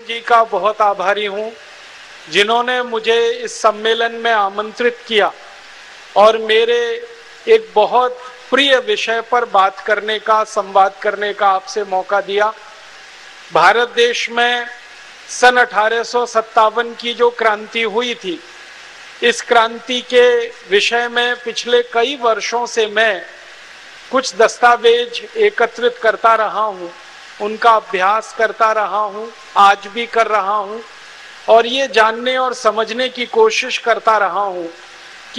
जी का बहुत आभारी हूं, जिन्होंने मुझे इस सम्मेलन में आमंत्रित किया और मेरे एक बहुत प्रिय विषय पर बात करने का, संवाद करने का आपसे मौका दिया। भारत देश में सन 1857 की जो क्रांति हुई थी, इस क्रांति के विषय में पिछले कई वर्षों से मैं कुछ दस्तावेज एकत्रित करता रहा हूं, उनका अभ्यास करता रहा हूं, आज भी कर रहा हूं और ये जानने और समझने की कोशिश करता रहा हूं कि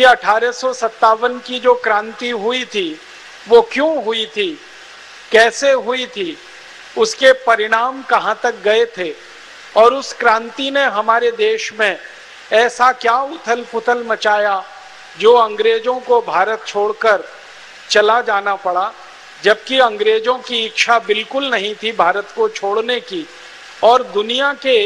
1857 की जो क्रांति हुई थी वो क्यों हुई थी, कैसे हुई थी, उसके परिणाम कहां तक गए थे और उस क्रांति ने हमारे देश में ऐसा क्या उथल पुथल मचाया जो अंग्रेजों को भारत छोड़कर चला जाना पड़ा, जबकि अंग्रेजों की इच्छा बिल्कुल नहीं थी भारत को छोड़ने की। और दुनिया के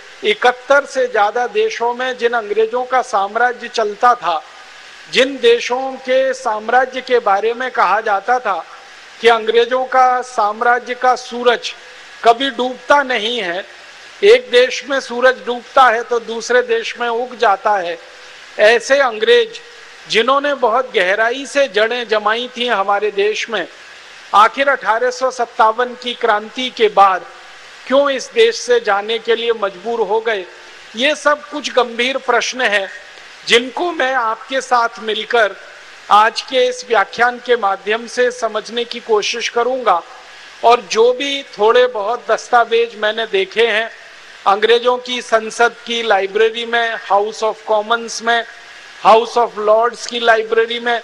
71 से ज्यादा देशों में जिन अंग्रेजों का साम्राज्य चलता था, जिन देशों के साम्राज्य के बारे में कहा जाता था कि अंग्रेजों का साम्राज्य का सूरज कभी डूबता नहीं है, एक देश में सूरज डूबता है तो दूसरे देश में उग जाता है, ऐसे अंग्रेज जिन्होंने बहुत गहराई से जड़ें जमाई थी हमारे देश में, आखिर 1857 की क्रांति के बाद क्यों इस देश से जाने के लिए मजबूर हो गए। ये सब कुछ गंभीर प्रश्न हैं जिनको मैं आपके साथ मिलकर आज के इस व्याख्यान के माध्यम से समझने की कोशिश करूंगा। और जो भी थोड़े बहुत दस्तावेज मैंने देखे हैं अंग्रेजों की संसद की लाइब्रेरी में, हाउस ऑफ कॉमन्स में, हाउस ऑफ लॉर्ड्स की लाइब्रेरी में,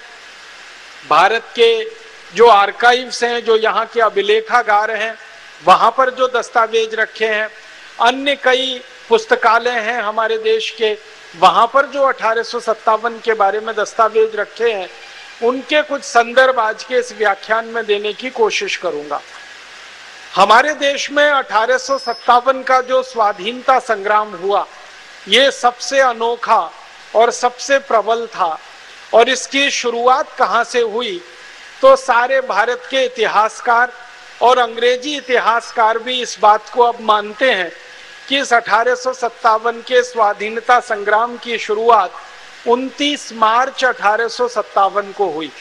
भारत के जो आर्काइव्स हैं, जो यहाँ के अभिलेखागार हैं, वहां पर जो दस्तावेज रखे हैं, अन्य कई पुस्तकालय हैं हमारे देश के, वहां पर जो 1857 के बारे में दस्तावेज रखे हैं, उनके कुछ संदर्भ आज के इस व्याख्यान में देने की कोशिश करूंगा। हमारे देश में 1857 का जो स्वाधीनता संग्राम हुआ, ये सबसे अनोखा और सबसे प्रबल था। और इसकी शुरुआत कहां से हुई, तो सारे भारत के इतिहासकार और अंग्रेजी इतिहासकार भी इस बात को अब मानते हैं कि इस 1857 के स्वाधीनता संग्राम की शुरुआत 29 मार्च 1857 को हुई।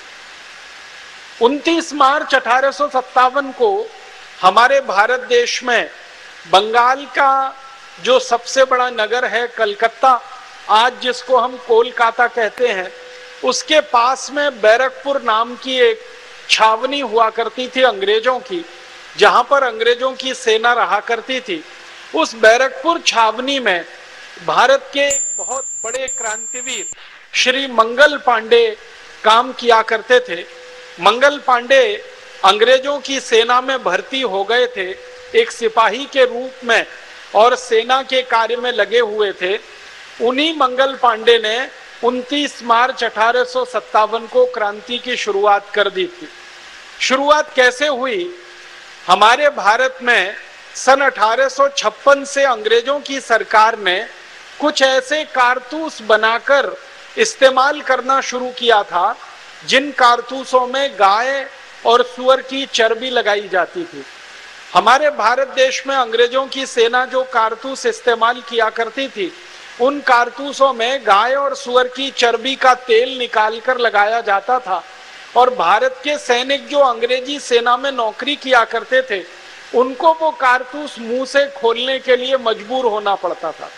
29 मार्च 1857 को हमारे भारत देश में बंगाल का जो सबसे बड़ा नगर है कलकत्ता, आज जिसको हम कोलकाता कहते हैं, उसके पास में बैरकपुर नाम की एक छावनी हुआ करती थी अंग्रेजों की, जहां पर अंग्रेजों की सेना रहा करती थी। उस बैरकपुर छावनी में भारत के बहुत बड़े क्रांतिवीर श्री मंगल पांडे काम किया करते थे। मंगल पांडे अंग्रेजों की सेना में भर्ती हो गए थे एक सिपाही के रूप में और सेना के कार्य में लगे हुए थे। उन्हीं मंगल पांडे ने 29 मार्च 1857 को क्रांति की शुरुआत कर दी थी। शुरुआत कैसे हुई, हमारे भारत में सन 1856 से अंग्रेजों की सरकार ने कुछ ऐसे कारतूस बनाकर इस्तेमाल करना शुरू किया था जिन कारतूसों में गाय और सुअर की चर्बी लगाई जाती थी। हमारे भारत देश में अंग्रेजों की सेना जो कारतूस इस्तेमाल किया करती थी, उन कारतूसों में गाय और सुअर की चर्बी का तेल निकालकर लगाया जाता था और भारत के सैनिक जो अंग्रेजी सेना में नौकरी किया करते थे, उनको वो कारतूस मुंह से खोलने के लिए मजबूर होना पड़ता था।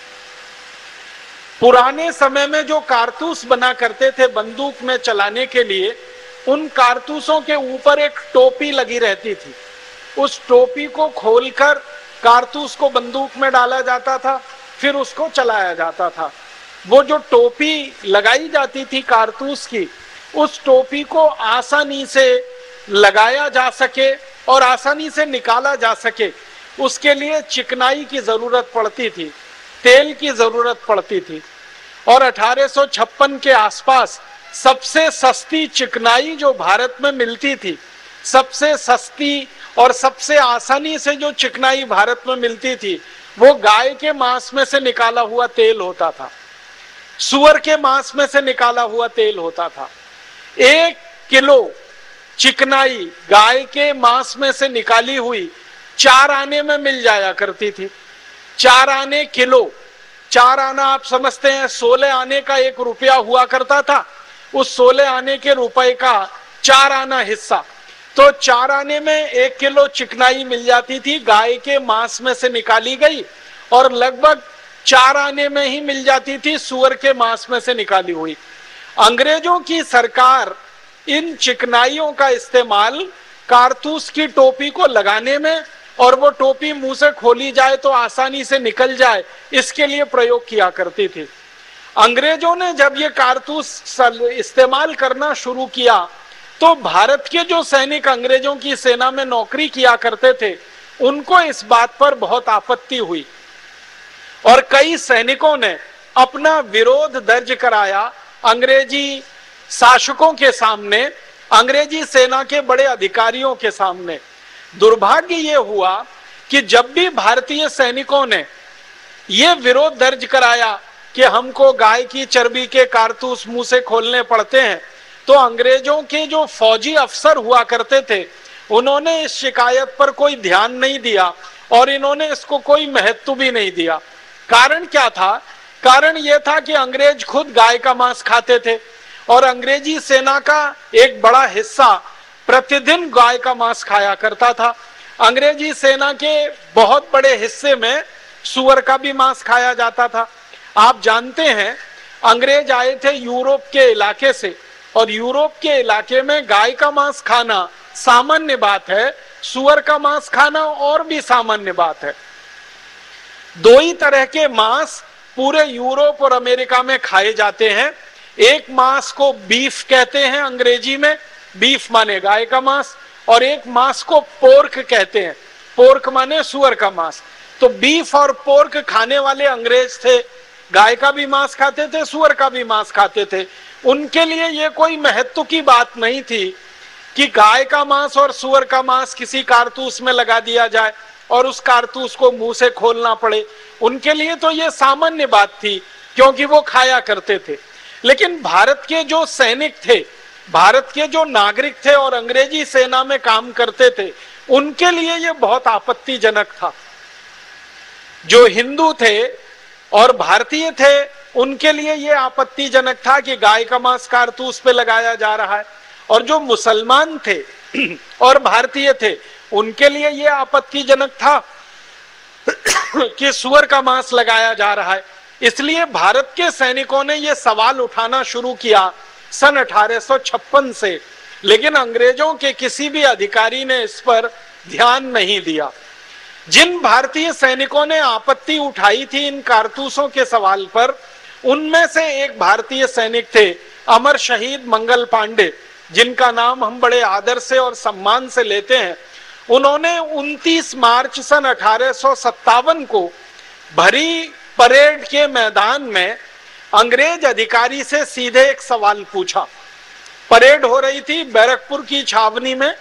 पुराने समय में जो कारतूस बना करते थे बंदूक में चलाने के लिए, उन कारतूसों के ऊपर एक टोपी लगी रहती थी। उस टोपी को खोलकर कारतूस को बंदूक में डाला जाता था, फिर उसको चलाया जाता था। वो जो टोपी लगाई जाती थी कारतूस की, उस टोपी को आसानी से लगाया जा सके और आसानी से निकाला जा सके, उसके लिए चिकनाई की जरूरत पड़ती थी, तेल की जरूरत पड़ती थी। और 1856 के आसपास सबसे सस्ती चिकनाई जो भारत में मिलती थी, सबसे सस्ती और सबसे आसानी से जो चिकनाई भारत में मिलती थी, वो गाय के मांस में से निकाला हुआ तेल होता था, सुअर के मांस में से निकाला हुआ तेल होता था। 1 किलो चिकनाई गाय के मांस में से निकाली हुई 4 आने में मिल जाया करती थी। 4 आने किलो, 4 आना आप समझते हैं 16 आने का 1 रुपया हुआ करता था, उस 16 आने के रुपए का 4 आना हिस्सा, तो 4 आने में 1 किलो चिकनाई मिल जाती थी, गाय के मांस में से निकाली गई, और लगभग 4 आने में ही मिल जाती थी सुअर के मांस में से निकाली हुई। अंग्रेजों की सरकार इन चिकनाइयों का इस्तेमाल कारतूस की टोपी को लगाने में, और वो टोपी मुंह से खोली जाए तो आसानी से निकल जाए, इसके लिए प्रयोग किया करती थी। अंग्रेजों ने जब ये कारतूस इस्तेमाल करना शुरू किया तो भारत के जो सैनिक अंग्रेजों की सेना में नौकरी किया करते थे, उनको इस बात पर बहुत आपत्ति हुई, और कई सैनिकों ने अपना विरोध दर्ज कराया अंग्रेजी शासकों के सामने, अंग्रेजी सेना के बड़े अधिकारियों के सामने। दुर्भाग्य ये हुआ कि जब भी भारतीय सैनिकों ने ये विरोध दर्ज कराया कि हमको गाय की चर्बी के कारतूस मुंह से खोलने पड़ते हैं, तो अंग्रेजों के जो फौजी अफसर हुआ करते थे, उन्होंने इस शिकायत पर कोई ध्यान नहीं दिया और इन्होंने इसको कोई महत्व भी नहीं दिया। कारण क्या था? कारण यह था कि अंग्रेज खुद गाय का मांस खाते थे, और अंग्रेजी सेना का एक बड़ा हिस्सा प्रतिदिन गाय का मांस खाया करता था। अंग्रेजी सेना के बहुत बड़े हिस्से में सुअर का भी मांस खाया जाता था। आप जानते हैं, अंग्रेज आए थे यूरोप के इलाके से, और यूरोप के इलाके में गाय का मांस खाना सामान्य बात है, सुअर का मांस खाना और भी सामान्य बात है। 2 ही तरह के मांस पूरे यूरोप और अमेरिका में खाए जाते हैं। एक मांस को बीफ कहते हैं अंग्रेजी में, बीफ माने गाय का मांस, और एक मांस को पोर्क कहते हैं, पोर्क माने सुअर का मांस। तो बीफ और पोर्क खाने वाले अंग्रेज थे, गाय का भी मांस खाते थे, सुअर का भी मांस खाते थे। उनके लिए ये कोई महत्व की बात नहीं थी कि गाय का मांस और सुअर का मांस किसी कारतूस में लगा दिया जाए और उस कारतूस को मुंह से खोलना पड़े। उनके लिए तो ये सामान्य बात थी, क्योंकि वो खाया करते थे। लेकिन भारत के जो सैनिक थे, भारत के जो नागरिक थे और अंग्रेजी सेना में काम करते थे, उनके लिए ये बहुत आपत्तिजनक था। जो हिंदू थे और भारतीय थे, उनके लिए ये आपत्तिजनक था कि गाय का मांस कारतूस पे लगाया जा रहा है, और जो मुसलमान थे और भारतीय थे, उनके लिए ये आपत्तिजनक था कि सुअर का मांस लगाया जा रहा है। इसलिए भारत के सैनिकों ने यह सवाल उठाना शुरू किया सन 1856 से, लेकिन अंग्रेजों के किसी भी अधिकारी ने इस पर ध्यान नहीं दिया। जिन भारतीय सैनिकों ने आपत्ति उठाई थी इन कारतूसों के सवाल पर, उनमें से एक भारतीय सैनिक थे अमर शहीद मंगल पांडे, जिनका नाम हम बड़े आदर से और सम्मान से लेते हैं। उन्होंने 29 मार्च सन 1857 को भरी परेड के मैदान में अंग्रेज अधिकारी से सीधे एक सवाल पूछा। परेड हो रही थी बैरकपुर की छावनी में,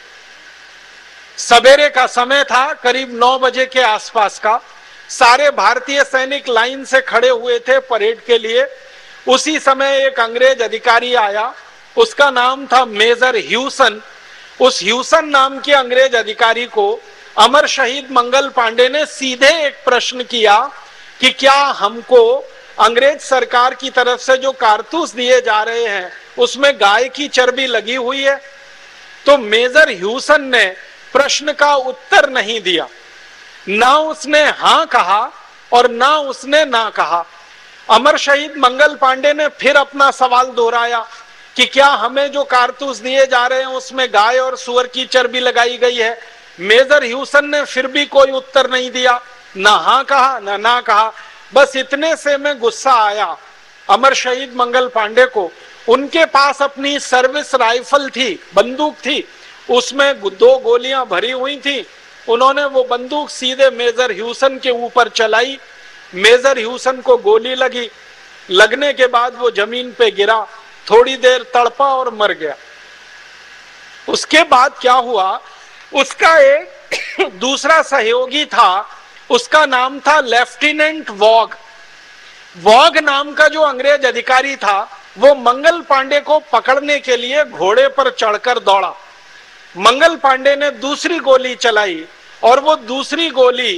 सवेरे का समय था, करीब 9 बजे के आसपास का। सारे भारतीय सैनिक लाइन से खड़े हुए थे परेड के लिए। उसी समय एक अंग्रेज अधिकारी आया, उसका नाम था मेजर ह्यूसन। उस ह्यूसन नाम के अंग्रेज अधिकारी को अमर शहीद मंगल पांडे ने सीधे एक प्रश्न किया कि क्या हमको अंग्रेज सरकार की तरफ से जो कारतूस दिए जा रहे हैं उसमें गाय की चर्बी लगी हुई है? तो मेजर ह्यूसन ने प्रश्न का उत्तर नहीं दिया, ना उसने हां कहा और ना उसने ना कहा। अमर शहीद मंगल पांडे ने फिर अपना सवाल दोहराया कि क्या हमें जो कारतूस दिए जा रहे हैं उसमें गाय और सुअर की चर्बी लगाई गई है? मेजर ह्यूसन ने फिर भी कोई उत्तर नहीं दिया, ना हाँ कहा ना ना कहा। बस इतने से में गुस्सा आया अमर शहीद मंगल पांडे को। उनके पास अपनी सर्विस राइफल थी, बंदूक थी, उसमें 2 गोलियां भरी हुई थी। उन्होंने वो बंदूक सीधे मेजर ह्यूसन के ऊपर चलाई। मेजर ह्यूसन को गोली लगी, लगने के बाद वो जमीन पे गिरा, थोड़ी देर तड़पा और मर गया। उसके बाद क्या हुआ, उसका एक दूसरा सहयोगी था, उसका नाम था लेफ्टिनेंट वॉग। वॉग नाम का जो अंग्रेज अधिकारी था, वो मंगल पांडे को पकड़ने के लिए घोड़े पर चढ़कर दौड़ा। मंगल पांडे ने दूसरी गोली चलाई और वो दूसरी गोली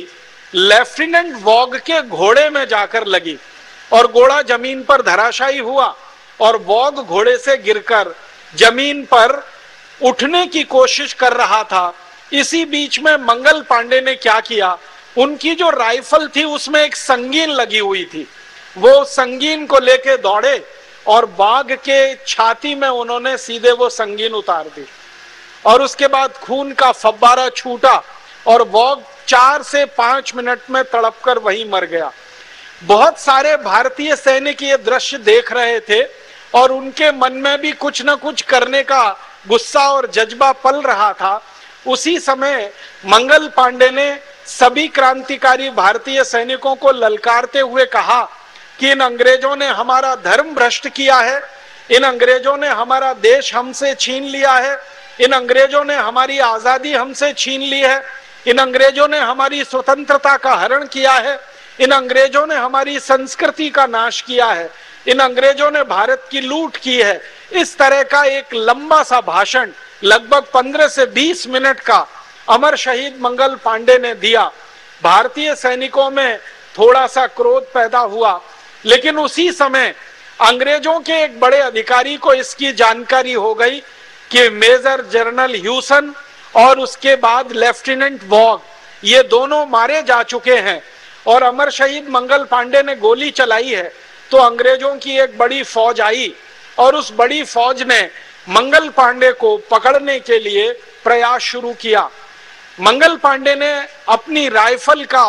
लेफ्टिनेंट वॉग के घोड़े में जाकर लगी और घोड़ा जमीन पर धराशायी हुआ और वॉग घोड़े से गिरकर जमीन पर उठने की कोशिश कर रहा था। इसी बीच में मंगल पांडे ने क्या किया, उनकी जो राइफल थी उसमें एक संगीन लगी हुई थी, वो संगीन को लेके दौड़े और बाघ के छाती में उन्होंने सीधे वो संगीन उतार दी और उसके बाद खून का फव्वारा छूटा और वॉग 4 से 5 मिनट में तड़पकर वहीं मर गया। बहुत सारे भारतीय सैनिक ये दृश्य देख रहे थे और उनके मन में भी कुछ न कुछ करने का गुस्सा और जज्बा पल रहा था। उसी समय मंगल पांडे ने सभी क्रांतिकारी भारतीय सैनिकों को ललकारते हुए कहा कि इन अंग्रेजों ने हमारा धर्म भ्रष्ट किया है, इन अंग्रेजों ने हमारा देश हमसे छीन लिया है, इन अंग्रेजों ने हमारी आजादी हमसे छीन ली है, इन अंग्रेजों ने हमारी स्वतंत्रता का हरण किया है, इन अंग्रेजों ने हमारी संस्कृति का नाश किया है, इन अंग्रेजों ने भारत की लूट की है। इस तरह का एक लंबा सा भाषण लगभग 15 से 20 मिनट का अमर शहीद मंगल पांडे ने दिया। भारतीय सैनिकों में थोड़ा सा क्रोध पैदा हुआ, लेकिन उसी समय अंग्रेजों के एक बड़े अधिकारी को इसकी जानकारी हो गई कि मेजर जनरल ह्यूसन और उसके बाद लेफ्टिनेंट वॉग ये दोनों मारे जा चुके हैं और अमर शहीद मंगल पांडे ने गोली चलाई है। तो अंग्रेजों की एक बड़ी फौज आई और उस बड़ी फौज ने मंगल पांडे को पकड़ने के लिए प्रयास शुरू किया। मंगल पांडे ने अपनी राइफल का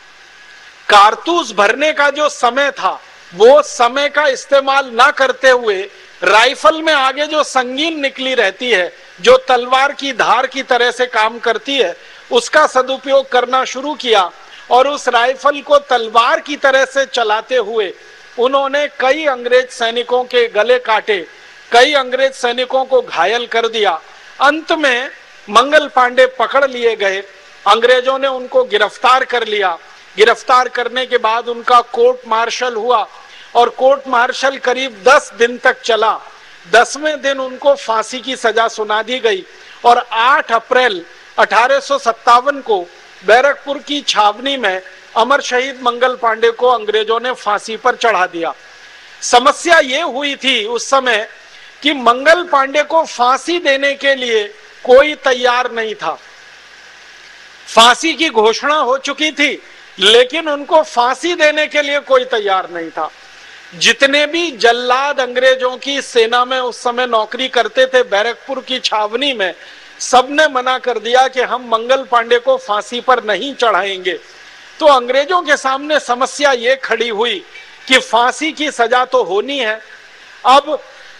कारतूस भरने का जो समय था वो समय का इस्तेमाल ना करते हुए राइफल में आगे जो संगीन निकली रहती है, जो तलवार की धार की तरह से काम करती है, उसका सदुपयोग करना शुरू किया और उस राइफल को तलवार की तरह से चलाते हुए उन्होंने कई अंग्रेज सैनिकों के गले काटे, कई अंग्रेज सैनिकों को घायल कर दिया। अंत में मंगल पांडे पकड़ लिए गए, अंग्रेजों ने उनको गिरफ्तार कर लिया। गिरफ्तार करने के बाद उनका कोर्ट मार्शल हुआ और कोर्ट मार्शल करीब 10 दिन तक चला। 10वें दिन उनको फांसी की सजा सुना दी गई और 8 अप्रैल 1857 को बैरकपुर की छावनी में अमर शहीद मंगल पांडे को अंग्रेजों ने फांसी पर चढ़ा दिया। समस्या ये हुई थी उस समय कि मंगल पांडे को फांसी देने के लिए कोई तैयार नहीं था। फांसी की घोषणा हो चुकी थी लेकिन उनको फांसी देने के लिए कोई तैयार नहीं था। जितने भी जल्लाद अंग्रेजों की सेना में उस समय नौकरी करते थे बैरकपुर की छावनी में, सबने मना कर दिया कि हम मंगल पांडे को फांसी पर नहीं चढ़ाएंगे। तो अंग्रेजों के सामने समस्या ये खड़ी हुई कि फांसी की सजा तो होनी है, अब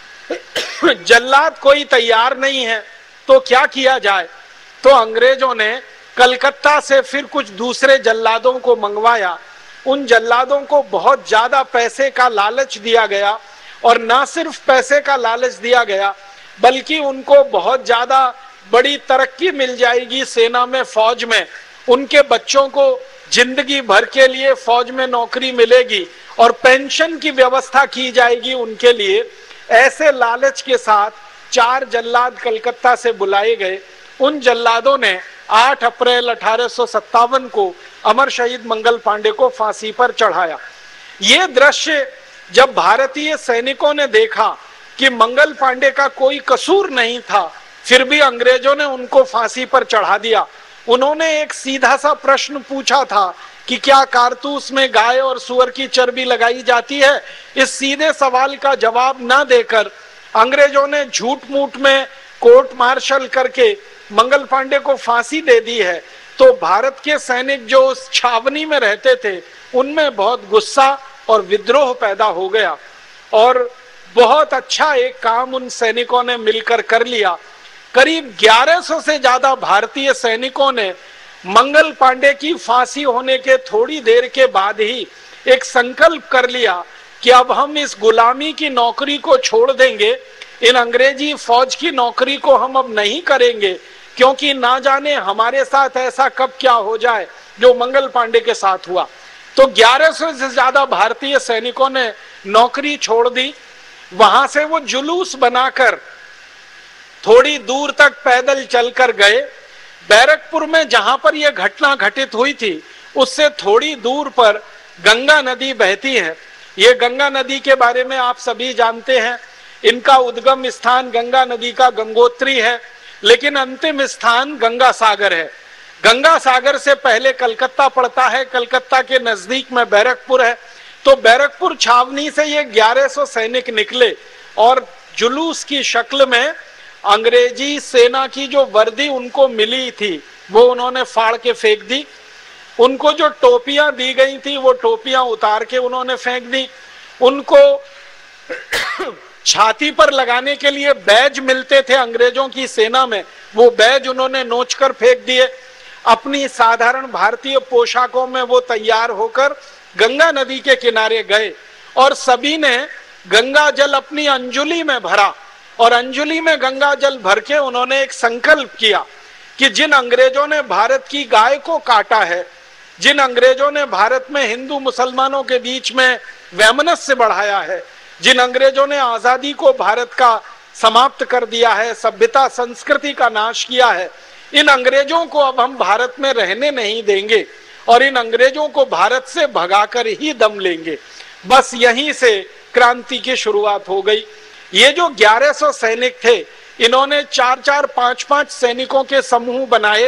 जल्लाद कोई तैयार नहीं है तो क्या किया जाए। तो अंग्रेजों ने कलकत्ता से फिर कुछ दूसरे जल्लादों को मंगवाया। उन जल्लादों को बहुत ज्यादा पैसे का लालच दिया गया और ना सिर्फ पैसे का लालच दिया गया बल्कि उनको बहुत ज्यादा बड़ी तरक्की मिल जाएगी सेना में, फौज में, उनके बच्चों को जिंदगी भर के लिए फौज में नौकरी मिलेगी और पेंशन की व्यवस्था की जाएगी उनके लिए। ऐसे लालच के साथ 4 जल्लाद कलकत्ता से बुलाए गए। उन जल्लादों ने 8 अप्रैल 1857 को अमर शहीद मंगल पांडे को फांसी पर चढ़ाया। ये दृश्य जब भारतीय सैनिकों ने देखा कि मंगल पांडे का कोई कसूर नहीं था, फिर भी अंग्रेजों ने उनको फांसी पर चढ़ा दिया। उन्होंने एक सीधा सा प्रश्न पूछा था कि क्या कारतूस में गाय और सुअर की चर्बी लगाई जाती है। इस सीधे सवाल का जवाब ना देकर अंग्रेजों ने झूठ मूठ में कोर्ट मार्शल करके मंगल पांडे को फांसी दे दी है। तो भारत के सैनिक जो उस छावनी में रहते थे उनमें बहुत गुस्सा और विद्रोह पैदा हो गया और बहुत अच्छा एक काम उन सैनिकों ने मिलकर कर लिया। करीब 1100 से ज्यादा भारतीय सैनिकों ने मंगल पांडे की फांसी होने के थोड़ी देर के बाद ही एक संकल्प कर लिया कि अब हम इस गुलामी की नौकरी को छोड़ देंगे, इन अंग्रेजी फौज की नौकरी को हम अब नहीं करेंगे, क्योंकि ना जाने हमारे साथ ऐसा कब क्या हो जाए जो मंगल पांडे के साथ हुआ। तो 1100 से ज्यादा भारतीय सैनिकों ने नौकरी छोड़ दी। वहां से वो जुलूस बनाकर थोड़ी दूर तक पैदल चलकर गए। बैरकपुर में जहां पर यह घटना घटित हुई थी उससे थोड़ी दूर पर गंगा नदी बहती है। ये गंगा नदी के बारे में आप सभी जानते हैं, इनका उद्गम स्थान गंगा नदी का गंगोत्री है, लेकिन अंतिम स्थान गंगा सागर है। गंगा सागर से पहले कलकत्ता पड़ता है, कलकत्ता के नजदीक में बैरकपुर है। तो बैरकपुर छावनी से ये 1100 सैनिक निकले और जुलूस की शक्ल में अंग्रेजी सेना की जो वर्दी उनको मिली थी वो उन्होंने फाड़ के फेंक दी। उनको जो टोपियां दी गई थी वो टोपियां उतार के उन्होंने फेंक दी। उनको छाती पर लगाने के लिए बैज मिलते थे अंग्रेजों की सेना में, वो बैज उन्होंने नोचकर फेंक दिए। अपनी साधारण भारतीय पोशाकों में वो तैयार होकर गंगा नदी के किनारे गए और सभी ने गंगा जल अपनी अंजुली में भरा और अंजुली में गंगा जल भर के उन्होंने एक संकल्प किया कि जिन अंग्रेजों ने भारत की गाय को काटा है, जिन अंग्रेजों ने भारत में हिंदू मुसलमानों के बीच में वैमनस्य बढ़ाया है, जिन अंग्रेजों ने आजादी को भारत का समाप्त कर दिया है, सभ्यता संस्कृति का नाश किया है, इन अंग्रेजों को अब हम भारत में रहने नहीं देंगे और इन अंग्रेजों को भारत से भगाकर ही दम लेंगे। बस यहीं से क्रांति की शुरुआत हो गई। ये जो 1100 सैनिक थे, इन्होंने 4-4, 5-5 सैनिकों के समूह बनाए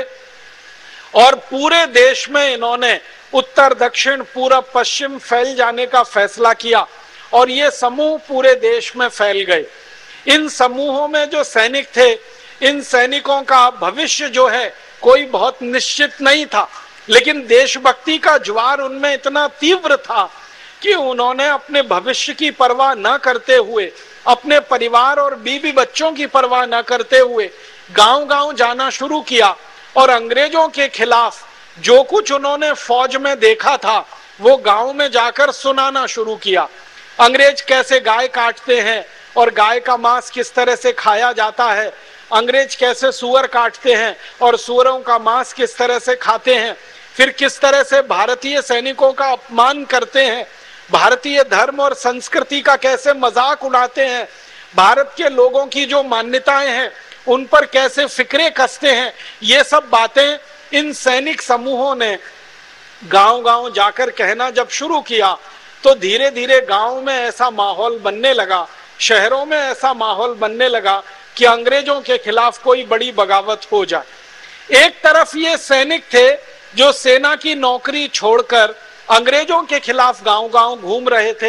और पूरे देश में इन्होंने उत्तर दक्षिण पूरब पश्चिम फैल जाने का फैसला किया और ये समूह पूरे देश में फैल गए। इन समूहों में जो सैनिक थे, इन सैनिकों का भविष्य जो है कोई बहुत निश्चित नहीं था, लेकिन देशभक्ति का ज्वार उनमें इतना तीव्र था कि उन्होंने अपने भविष्य की परवाह न करते हुए, अपने परिवार और बीवी बच्चों की परवाह न करते हुए गांव-गांव जाना शुरू किया और अंग्रेजों के खिलाफ जो कुछ उन्होंने फौज में देखा था वो गांव में जाकर सुनाना शुरू किया। अंग्रेज कैसे गाय काटते हैं और गाय का मांस किस तरह से खाया जाता है, अंग्रेज कैसे सुअर काटते हैं और सुअरों का मांस किस तरह से खाते हैं, फिर किस तरह से भारतीय सैनिकों का अपमान करते हैं, भारतीय धर्म और संस्कृति का कैसे मजाक उड़ाते हैं, भारत के लोगों की जो मान्यताएं हैं उन पर कैसे फिक्रे कसते हैं, ये सब बातें इन सैनिक समूहों ने गांव-गांव जाकर कहना जब शुरू किया तो धीरे धीरे गांव में ऐसा माहौल बनने लगा, शहरों में ऐसा माहौल बनने लगा कि अंग्रेजों के खिलाफ कोई बड़ी बगावत हो जाए। एक तरफ ये सैनिक थे जो सेना की नौकरी छोड़कर अंग्रेजों के खिलाफ गांव-गांव घूम रहे थे,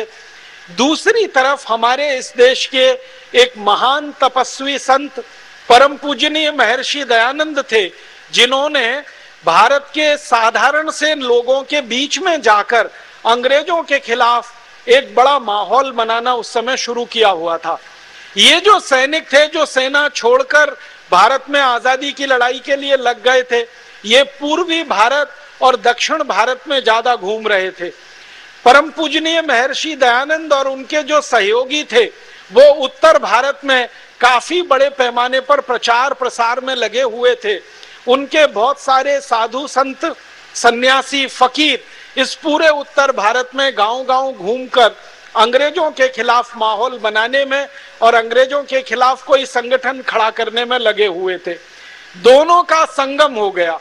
दूसरी तरफ हमारे इस देश के एक महान तपस्वी संत परम पूजनीय महर्षि दयानंद थे, जिन्होंने भारत के साधारण से लोगों के बीच में जाकर अंग्रेजों के खिलाफ एक बड़ा माहौल बनाना उस समय शुरू किया हुआ था। ये जो सैनिक थे जो सेना छोड़कर भारत में आजादी की लड़ाई के लिए लग गए थे, ये पूर्वी भारत और दक्षिण भारत में ज्यादा घूम रहे थे। परम पूजनीय महर्षि दयानंद और उनके जो सहयोगी थे वो उत्तर भारत में काफी बड़े पैमाने पर प्रचार प्रसार में लगे हुए थे। उनके बहुत सारे साधु संत सन्यासी फकीर इस पूरे उत्तर भारत में गांव-गांव घूमकर अंग्रेजों के खिलाफ माहौल बनाने में और अंग्रेजों के खिलाफ कोई संगठन खड़ा करने में लगे हुए थे। दोनों का संगम हो गया,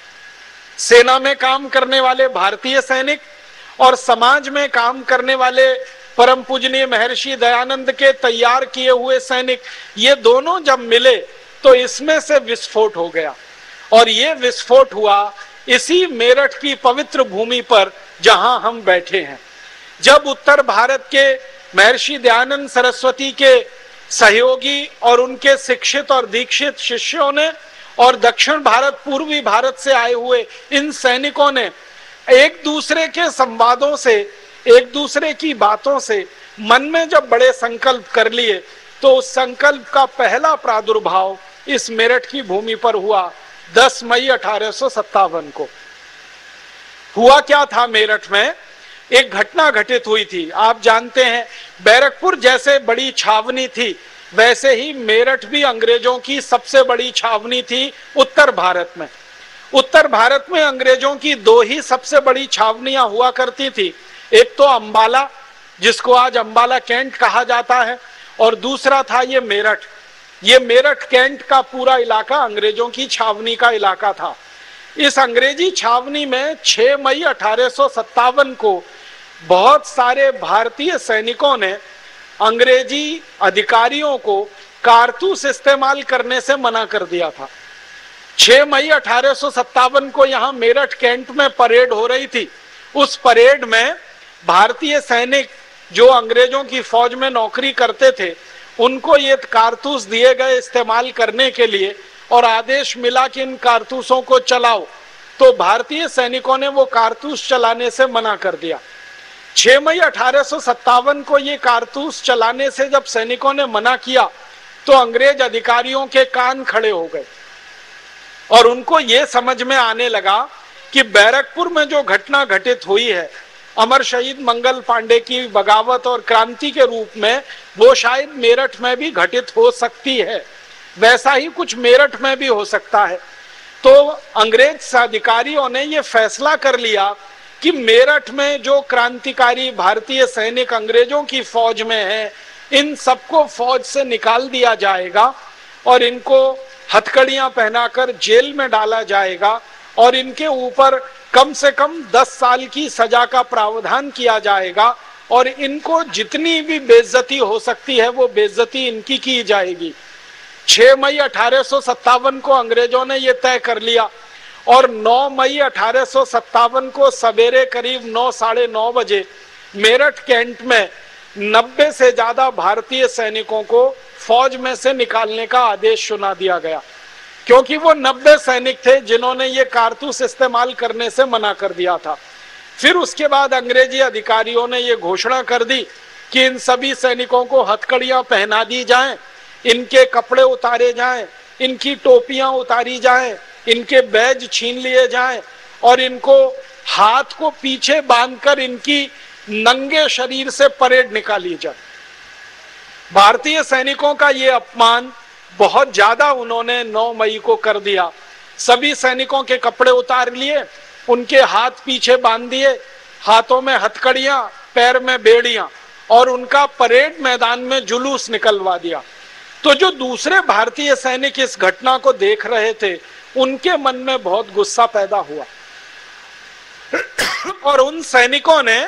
सेना में काम करने वाले भारतीय सैनिक और समाज में काम करने वाले परम पूजनीय महर्षि दयानंद के तैयार किए हुए सैनिक, ये दोनों जब मिले तो इसमें से विस्फोट हो गया। और ये विस्फोट हुआ इसी मेरठ की पवित्र भूमि पर जहां हम बैठे हैं। जब उत्तर भारत के महर्षि दयानंद सरस्वती के सहयोगी और उनके शिक्षित और दीक्षित शिष्यों ने और दक्षिण भारत पूर्वी भारत से आए हुए इन सैनिकों ने एक दूसरे के संवादों से, एक दूसरे की बातों से मन में जब बड़े संकल्प कर लिए तो उस संकल्प का पहला प्रादुर्भाव इस मेरठ की भूमि पर हुआ 10 मई 1857 को। हुआ क्या था, मेरठ में एक घटना घटित हुई थी। आप जानते हैं बैरकपुर जैसे बड़ी छावनी थी, वैसे ही मेरठ भी अंग्रेजों की सबसे बड़ी छावनी थी उत्तर भारत में। उत्तर भारत में अंग्रेजों की दो ही सबसे बड़ी छावनियां हुआ करती थी, एक तो अंबाला जिसको आज अंबाला कैंट कहा जाता है और दूसरा था ये मेरठ। ये मेरठ कैंट का पूरा इलाका अंग्रेजों की छावनी का इलाका था। इस अंग्रेजी छावनी में 6 मई 1857 को बहुत सारे भारतीय सैनिकों ने अंग्रेजी अधिकारियों को कारतूस इस्तेमाल करने से मना कर दिया था। 6 मई 1857 को यहां मेरठ कैंट में परेड हो रही थी। उस परेड में भारतीय सैनिक जो अंग्रेजों की फौज में नौकरी करते थे, उनको ये कारतूस दिए गए इस्तेमाल करने के लिए और आदेश मिला कि इन कारतूसों को चलाओ, तो भारतीय सैनिकों ने वो कारतूस चलाने से मना कर दिया। 6 मई 1857 को ये कारतूस चलाने से जब सैनिकों ने मना किया तो अंग्रेज अधिकारियों के कान खड़े हो गए और उनको ये समझ में आने लगा कि बैरकपुर में जो घटना घटित हुई है, अमर शहीद मंगल पांडे की बगावत और क्रांति के रूप में, वो शायद मेरठ में भी घटित हो सकती है। वैसा ही कुछ मेरठ में भी हो सकता है। तो अंग्रेज अधिकारियों ने ये फैसला कर लिया कि मेरठ में जो क्रांतिकारी भारतीय सैनिक अंग्रेजों की फौज में हैं, इन सबको फौज से निकाल दिया जाएगा और इनको हथकड़ियां पहनाकर जेल में डाला जाएगा और इनके ऊपर कम से कम 10 साल की सजा का प्रावधान किया जाएगा और इनको जितनी भी बेइज्जती हो सकती है वो बेइज्जती इनकी की जाएगी। 6 मई 1857 को अंग्रेजों ने यह तय कर लिया और 9 मई 1857 को सवेरे करीब 9 साढ़े 9 बजे मेरठ कैंट में 90 से ज्यादा भारतीय सैनिकों को फौज में से निकालने का आदेश सुना दिया गया, क्योंकि वो 90 सैनिक थे जिन्होंने ये कारतूस इस्तेमाल करने से मना कर दिया था। फिर उसके बाद अंग्रेजी अधिकारियों ने ये घोषणा कर दी कि इन सभी सैनिकों को हथकड़ियां पहना दी जाएं, इनके कपड़े उतारे जाएं, इनकी टोपियां उतारी जाएं, इनके बैज छीन लिए जाएं और इनको हाथ को पीछे बांधकर इनकी नंगे शरीर से परेड निकाली जाए। भारतीय सैनिकों का ये अपमान बहुत ज्यादा उन्होंने 9 मई को कर दिया। सभी सैनिकों के कपड़े उतार लिए, उनके हाथ पीछे बांध दिए, हाथों में हथकड़ियां, पैर में बेड़ियां और उनका परेड मैदान में जुलूस निकलवा दिया। तो जो दूसरे भारतीय सैनिक इस घटना को देख रहे थे, उनके मन में बहुत गुस्सा पैदा हुआ और उन सैनिकों ने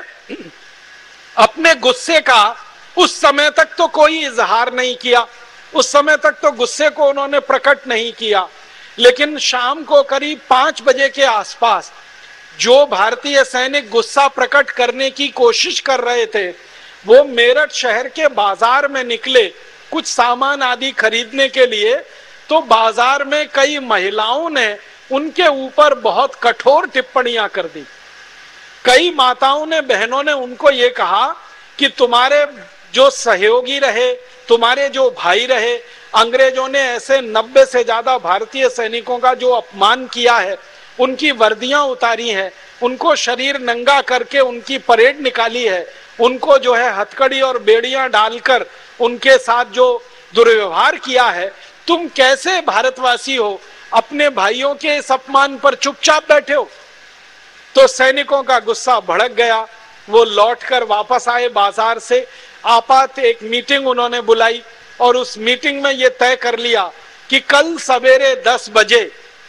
अपने गुस्से का उस समय तक तो कोई इजहार नहीं किया, उस समय तक तो गुस्से को उन्होंने प्रकट नहीं किया, लेकिन शाम को करीब 5 बजे के आसपास जो भारतीय सैनिक गुस्सा प्रकट करने की कोशिश कर रहे थे, वो मेरठ शहर के बाजार में निकले कुछ सामान आदि खरीदने के लिए। तो बाजार में कई महिलाओं ने उनके ऊपर बहुत कठोर टिप्पणियां कर दी। कई माताओं ने, बहनों ने उनको ये कहा कि तुम्हारे जो सहयोगी रहे, तुम्हारे जो भाई रहे, अंग्रेजों ने ऐसे 90 से ज्यादा भारतीय सैनिकों का जो अपमान किया है, उनकी वर्दियां उतारी हैं, उनको शरीर नंगा करके उनकी परेड निकाली है, उनको जो है हथकड़ी और बेड़ियां डालकर उनके साथ जो दुर्व्यवहार किया है, तुम कैसे भारतवासी हो, अपने भाइयों के इस अपमान पर चुपचाप बैठे हो। तो सैनिकों का गुस्सा भड़क गया। वो लौटकर वापस आए बाजार से। आपात एक मीटिंग उन्होंने बुलाई और उस मीटिंग में ये तय कर लिया कि कल सवेरे 10 बजे,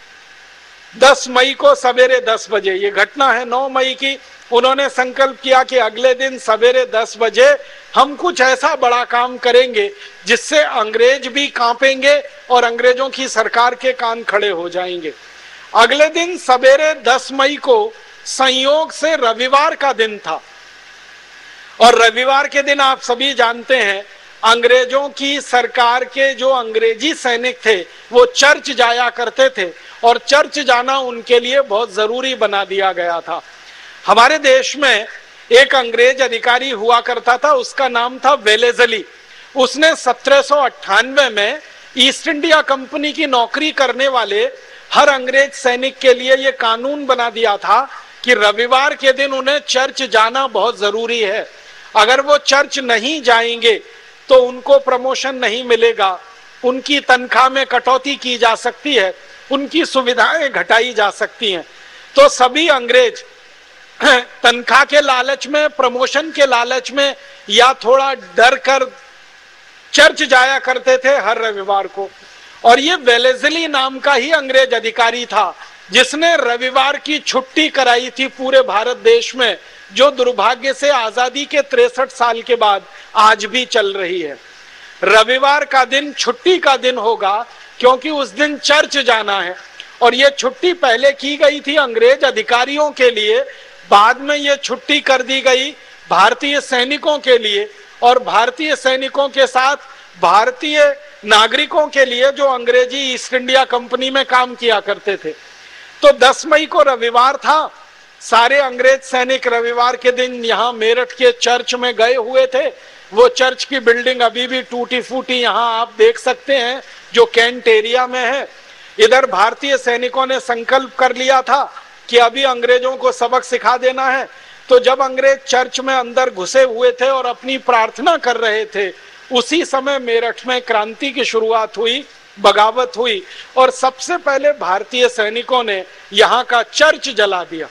10 मई को सवेरे 10 बजे, ये घटना है 9 मई की, उन्होंने संकल्प किया कि अगले दिन सवेरे 10 बजे हम कुछ ऐसा बड़ा काम करेंगे जिससे अंग्रेज भी कांपेंगे और अंग्रेजों की सरकार के कान खड़े हो जाएंगे। अगले दिन सवेरे 10 मई को संयोग से रविवार का दिन था और रविवार के दिन आप सभी जानते हैं अंग्रेजों की सरकार के जो अंग्रेजी सैनिक थे वो चर्च जाया करते थे और चर्च जाना उनके लिए बहुत जरूरी बना दिया गया था। हमारे देश में एक अंग्रेज अधिकारी हुआ करता था, उसका नाम था वेलेजली। उसने 1798 में ईस्ट इंडिया कंपनी की नौकरी करने वाले हर अंग्रेज सैनिक के लिए यह कानून बना दिया था कि रविवार के दिन उन्हें चर्च जाना बहुत जरूरी है। अगर वो चर्च नहीं जाएंगे तो उनको प्रमोशन नहीं मिलेगा, उनकी तनख्वाह में कटौती की जा सकती है, उनकी सुविधाएं घटाई जा सकती हैं। तो सभी अंग्रेज तनख्वाह के लालच में, प्रमोशन के लालच में या थोड़ा डर कर चर्च जाया करते थे हर रविवार को। और ये वेलेजली नाम का ही अंग्रेज अधिकारी था जिसने रविवार की छुट्टी कराई थी पूरे भारत देश में, जो दुर्भाग्य से आजादी के 63 साल के बाद आज भी चल रही है। रविवार का दिन छुट्टी का दिन होगा क्योंकि उस दिन चर्च जाना है, और ये छुट्टी पहले की गई थी अंग्रेज अधिकारियों के लिए, बाद में ये छुट्टी कर दी गई भारतीय सैनिकों के लिए, और भारतीय सैनिकों के साथ भारतीय नागरिकों के लिए जो अंग्रेजी ईस्ट इंडिया कंपनी में काम किया करते थे। तो 10 मई को रविवार था, सारे अंग्रेज सैनिक रविवार के दिन यहाँ मेरठ के चर्च में गए हुए थे। वो चर्च की बिल्डिंग अभी भी टूटी फूटी यहाँ आप देख सकते हैं, जो कैंट एरिया में है। इधर भारतीय सैनिकों ने संकल्प कर लिया था कि अभी अंग्रेजों को सबक सिखा देना है। तो जब अंग्रेज चर्च में अंदर घुसे हुए थे और अपनी प्रार्थना कर रहे थे, उसी समय मेरठ में क्रांति की शुरुआत हुई, बगावत हुई, और सबसे पहले भारतीय सैनिकों ने यहाँ का चर्च जला दिया,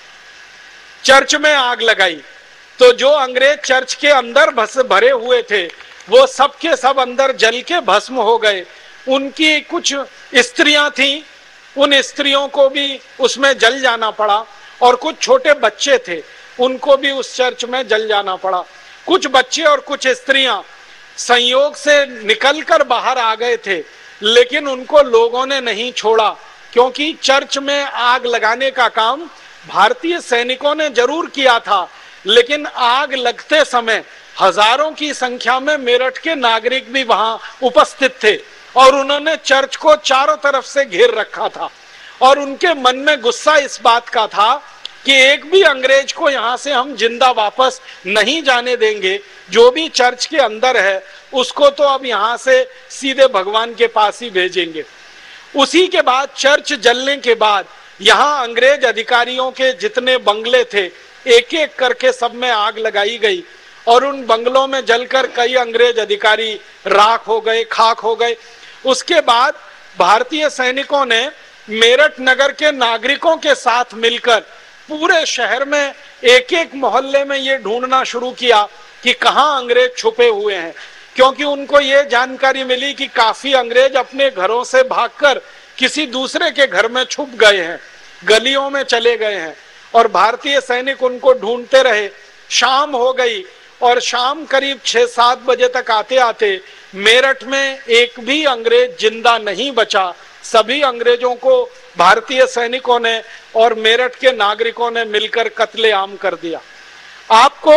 चर्च में आग लगाई। तो जो अंग्रेज चर्च के अंदर भरे हुए थे वो सब के सब अंदर जल के भस्म हो गए। उनकी कुछ स्त्रियां थीं, उन स्त्रियों को भी उसमें जल जाना पड़ा, और कुछ छोटे बच्चे थे उनको भी उस चर्च में जल जाना पड़ा। कुछ बच्चे और कुछ स्त्रियां संयोग से निकलकर बाहर आ गए थे, लेकिन उनको लोगों ने नहीं छोड़ा, क्योंकि चर्च में आग लगाने का काम भारतीय सैनिकों ने जरूर किया था, लेकिन आग लगते समय हजारों की संख्या में मेरठ के नागरिक भी वहां उपस्थित थे, और उन्होंने चर्च को चारों तरफ से घेर रखा था। और उनके मन में गुस्सा इस बात का था कि एक भी अंग्रेज को यहाँ से हम जिंदा वापस नहीं जाने देंगे, जो भी चर्च के अंदर है उसको तो अब यहाँ से सीधे भगवान के पास ही भेजेंगे। उसी के बाद चर्च जलने के बाद यहाँ अंग्रेज अधिकारियों के जितने बंगले थे एक एक करके सब में आग लगाई गई, और उन बंगलों में जलकर कई अंग्रेज अधिकारी राख हो गए, खाक हो गए। उसके बाद भारतीय सैनिकों ने मेरठ नगर के नागरिकों के साथ मिलकर पूरे शहर में एक एक मोहल्ले में ये ढूंढना शुरू किया कि कहाँ अंग्रेज छुपे हुए हैं, क्योंकि उनको ये जानकारी मिली कि काफी अंग्रेज अपने घरों से भागकर किसी दूसरे के घर में छुप गए हैं, गलियों में चले गए हैं, और भारतीय सैनिक उनको ढूंढते रहे। शाम हो गई, और शाम करीब 6-7 बजे तक आते आते मेरठ में एक भी अंग्रेज जिंदा नहीं बचा। सभी अंग्रेजों को भारतीय सैनिकों ने और मेरठ के नागरिकों ने मिलकर कत्लेआम कर दिया। आपको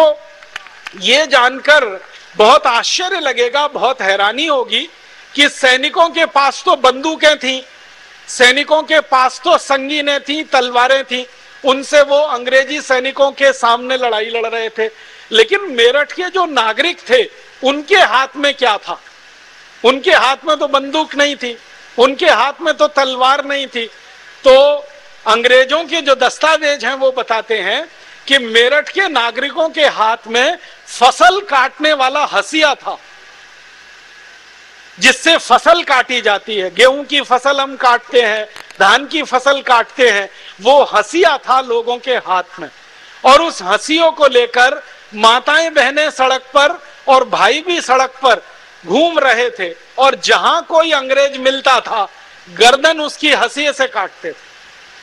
ये जानकर बहुत आश्चर्य लगेगा, बहुत हैरानी होगी कि सैनिकों के पास तो बंदूकें थीं, सैनिकों के पास तो संगीनें थीं, तलवारें थीं, उनसे वो अंग्रेजी सैनिकों के सामने लड़ाई लड़ रहे थे। लेकिन मेरठ के जो नागरिक थे उनके हाथ में क्या था? उनके हाथ में तो बंदूक नहीं थी, उनके हाथ में तो तलवार नहीं थी। तो अंग्रेजों के जो दस्तावेज हैं वो बताते हैं कि मेरठ के नागरिकों के हाथ में फसल काटने वाला हंसिया था, जिससे फसल काटी जाती है। गेहूं की फसल हम काटते हैं, धान की फसल काटते हैं, वो हंसिया था लोगों के हाथ में। और उस हंसियों को लेकर माताएं बहनें सड़क पर और भाई भी सड़क पर घूम रहे थे, और जहां कोई अंग्रेज मिलता था गर्दन उसकी हंसिये से काटते थे।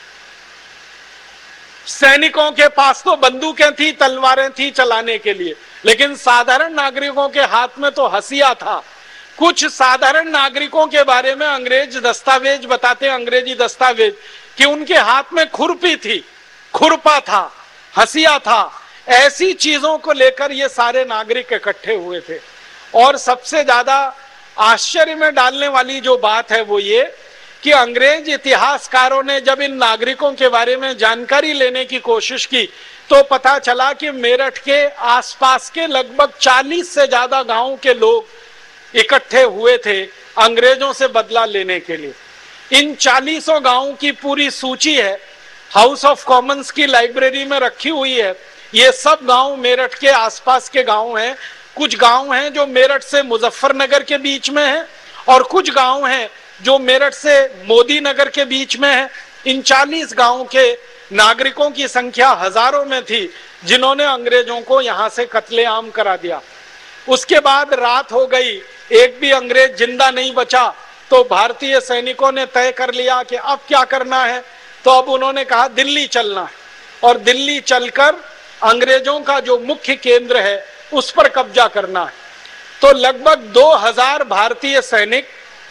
सैनिकों के पास तो बंदूकें थी, तलवारें थी चलाने के लिए, लेकिन साधारण नागरिकों के हाथ में तो हंसिया था। कुछ साधारण नागरिकों के बारे में अंग्रेज दस्तावेज बताते हैं, अंग्रेजी दस्तावेज, कि उनके हाथ में खुरपी थी, खुरपा था, हंसिया था। ऐसी चीजों को लेकर ये सारे नागरिक इकट्ठे हुए थे। और सबसे ज्यादा आश्चर्य में डालने वाली जो बात है वो ये कि अंग्रेज इतिहासकारों ने जब इन नागरिकों के बारे में जानकारी लेने की कोशिश की तो पता चला कि मेरठ के आसपास के लगभग 40 से ज्यादा गांवों के लोग इकट्ठे हुए थे अंग्रेजों से बदला लेने के लिए। इन 40 गांवों की पूरी सूची है, हाउस ऑफ कॉमन्स की लाइब्रेरी में रखी हुई है। ये सब गांव मेरठ के आसपास के गांव हैं। कुछ गांव हैं जो मेरठ से मुजफ्फरनगर के बीच में हैं, और कुछ गांव हैं जो मेरठ से मोदी नगर के बीच में है। इन 40 गांवों के नागरिकों की संख्या हजारों में थी, जिन्होंने अंग्रेजों को यहां से कत्लेआम करा दिया। उसके बाद रात हो गई, एक भी अंग्रेज जिंदा नहीं बचा। तो भारतीय सैनिकों ने तय कर लिया कि अब क्या करना है। तो अब उन्होंने कहा दिल्ली चलना है और दिल्ली चलकर अंग्रेजों का जो मुख्य केंद्र है उस पर कब्जा करना है। तो लगभग 2000 भारतीय सैनिक,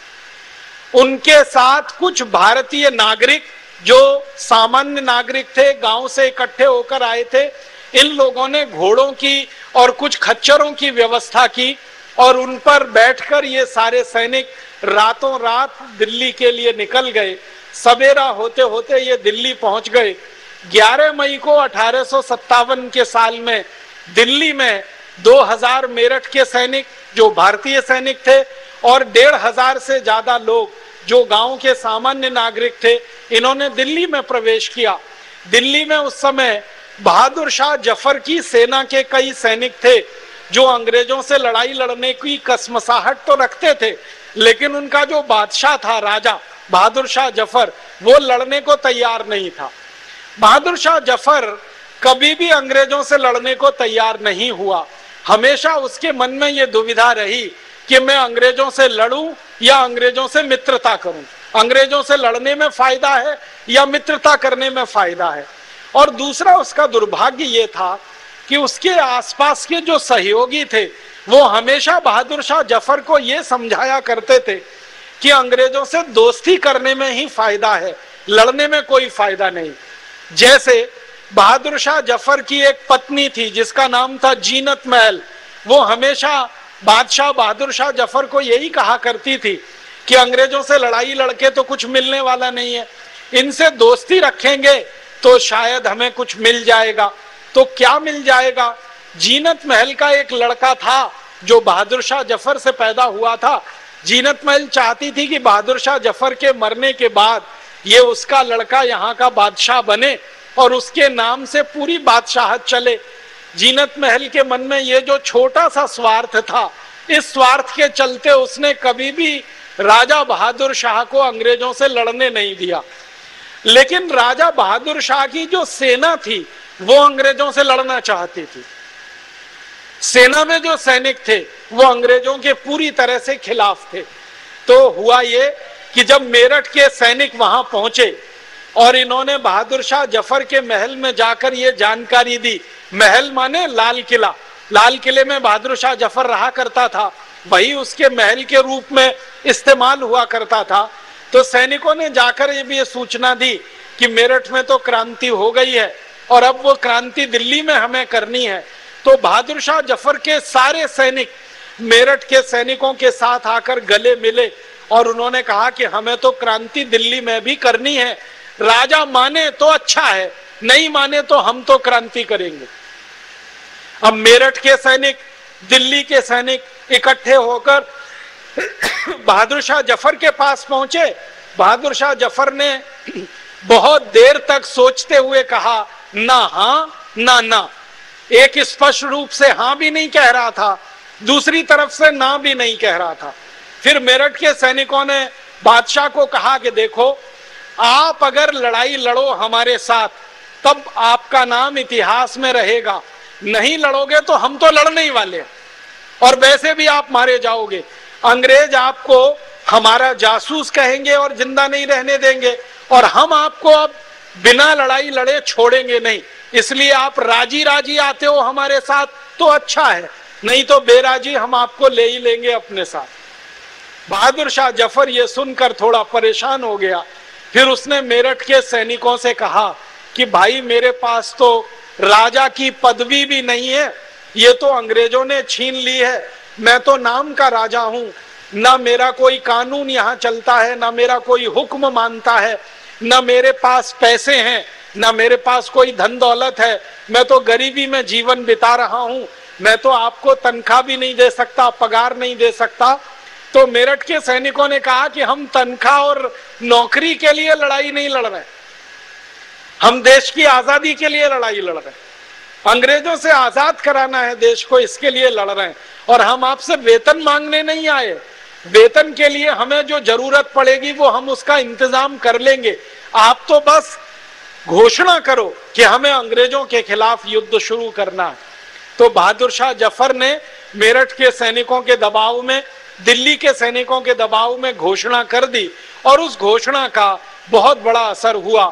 उनके साथ कुछ भारतीय नागरिक जो सामान्य नागरिक थे, गांव से इकट्ठे होकर आए थे, इन लोगों ने घोड़ों की और कुछ खच्चरों की व्यवस्था की और उन पर बैठकर ये सारे सैनिक रातों रात दिल्ली के लिए निकल गए। सवेरा होते होते ये दिल्ली पहुंच गए। 11 मई को 1857 के साल में दिल्ली में 2000 मेरठ के सैनिक जो भारतीय सैनिक थे और 1500 से ज्यादा लोग जो गांव के सामान्य नागरिक थे, इन्होंने दिल्ली में प्रवेश किया। दिल्ली में उस समय बहादुर शाह जफर की सेना के कई सैनिक थे जो अंग्रेजों से लड़ाई लड़ने की कसमसाहट तो रखते थे, लेकिन उनका जो बादशाह था, राजा बहादुर शाह जफर, वो लड़ने को तैयार नहीं था। बहादुर शाह जफर कभी भी अंग्रेजों से लड़ने को तैयार नहीं हुआ। हमेशा उसके मन में ये दुविधा रही कि मैं अंग्रेजों से लड़ूं या अंग्रेजों से मित्रता करूं, अंग्रेजों से लड़ने में फायदा है या मित्रता करने में फायदा है। और दूसरा उसका दुर्भाग्य ये था कि उसके आसपास के जो सहयोगी थे वो हमेशा बहादुर शाह जफर को ये समझाया करते थे कि अंग्रेजों से दोस्ती करने में ही फायदा है, लड़ने में कोई फायदा नहीं। जैसे बहादुर शाह जफर की एक पत्नी थी जिसका नाम था जीनत महल, वो हमेशा बादशाह बहादुर शाह जफर को यही कहा करती थी कि अंग्रेजों से लड़ाई लड़के तो कुछ मिलने वाला नहीं है, इनसे दोस्ती रखेंगे तो शायद हमें कुछ मिल जाएगा। तो क्या मिल जाएगा? जीनत महल का एक लड़का था जो बहादुर शाह जफर से पैदा हुआ था। जीनत महल चाहती थी कि बहादुर शाह जफर के मरने के बाद ये उसका लड़का यहाँ का बादशाह बने और उसके नाम से पूरी बादशाहत चले। जीनत महल के मन में ये जो छोटा सा स्वार्थ था, इस स्वार्थ के चलते उसने कभी भी राजा बहादुर शाह को अंग्रेजों से लड़ने नहीं दिया। लेकिन राजा बहादुर शाह की जो सेना थी वो अंग्रेजों से लड़ना चाहती थी। सेना में जो सैनिक थे वो अंग्रेजों के पूरी तरह से खिलाफ थे। तो हुआ ये कि जब मेरठ के सैनिक वहां पहुंचे और इन्होंने बहादुर शाह जफर के महल में जाकर ये जानकारी दी, महल माने लाल किला, लाल किले में बहादुर शाह जफर रहा करता था, वही उसके महल के रूप में इस्तेमाल हुआ करता था। तो सैनिकों ने जाकर ये भी सूचना दी कि मेरठ में तो क्रांति हो गई है और अब वो क्रांति दिल्ली में हमें करनी है। तो बहादुर शाह जफर के सारे सैनिक मेरठ के सैनिकों के साथ आकर गले मिले और उन्होंने कहा कि हमें तो क्रांति दिल्ली में भी करनी है, राजा माने तो अच्छा है, नहीं माने तो हम तो क्रांति करेंगे। अब मेरठ के सैनिक, दिल्ली के सैनिक इकट्ठे होकर बहादुर शाह जफर के पास पहुंचे। बहादुर शाह जफर ने बहुत देर तक सोचते हुए कहा, ना हाँ ना ना। एक स्पष्ट रूप से हाँ भी नहीं कह रहा था, दूसरी तरफ से ना भी नहीं कह रहा था। फिर मेरठ के सैनिकों ने बादशाह को कहा कि देखो, आप अगर लड़ाई लड़ो हमारे साथ तब आपका नाम इतिहास में रहेगा, नहीं लड़ोगे तो हम तो लड़ने ही वाले हैं और वैसे भी आप मारे जाओगे। अंग्रेज आपको हमारा जासूस कहेंगे और जिंदा नहीं रहने देंगे और हम आपको अब बिना लड़ाई लड़े छोड़ेंगे नहीं। इसलिए आप राजी राजी आते हो हमारे साथ तो अच्छा है, नहीं तो बेराजी हम आपको ले ही लेंगे अपने साथ। बहादुर शाह जफर ये सुनकर थोड़ा परेशान हो गया। फिर उसने मेरठ के सैनिकों से कहा कि भाई मेरे पास तो राजा की पदवी भी नहीं है, ये तो अंग्रेजों ने छीन ली है। मैं तो नाम का राजा हूं, ना मेरा कोई कानून यहाँ चलता है, ना मेरा कोई हुक्म मानता है, ना मेरे पास पैसे हैं, ना मेरे पास कोई धन दौलत है। मैं तो गरीबी में जीवन बिता रहा हूं, मैं तो आपको तनख्वाह भी नहीं दे सकता, पगार नहीं दे सकता। तो मेरठ के सैनिकों ने कहा कि हम तनख्वाह और नौकरी के लिए लड़ाई नहीं लड़ रहे, हम देश की आजादी के लिए लड़ाई लड़ रहे हैं, अंग्रेजों से आजाद कराना है देश को, इसके लिए लड़ रहे हैं। और हम आपसे वेतन मांगने नहीं आए, वेतन के लिए हमें जो जरूरत पड़ेगी वो हम उसका इंतजाम कर लेंगे, आप तो बस घोषणा करो कि हमें अंग्रेजों के खिलाफ युद्ध शुरू करना है। तो बहादुर शाह जफर ने मेरठ के सैनिकों के दबाव में, दिल्ली के सैनिकों के दबाव में घोषणा कर दी और उस घोषणा का बहुत बड़ा असर हुआ।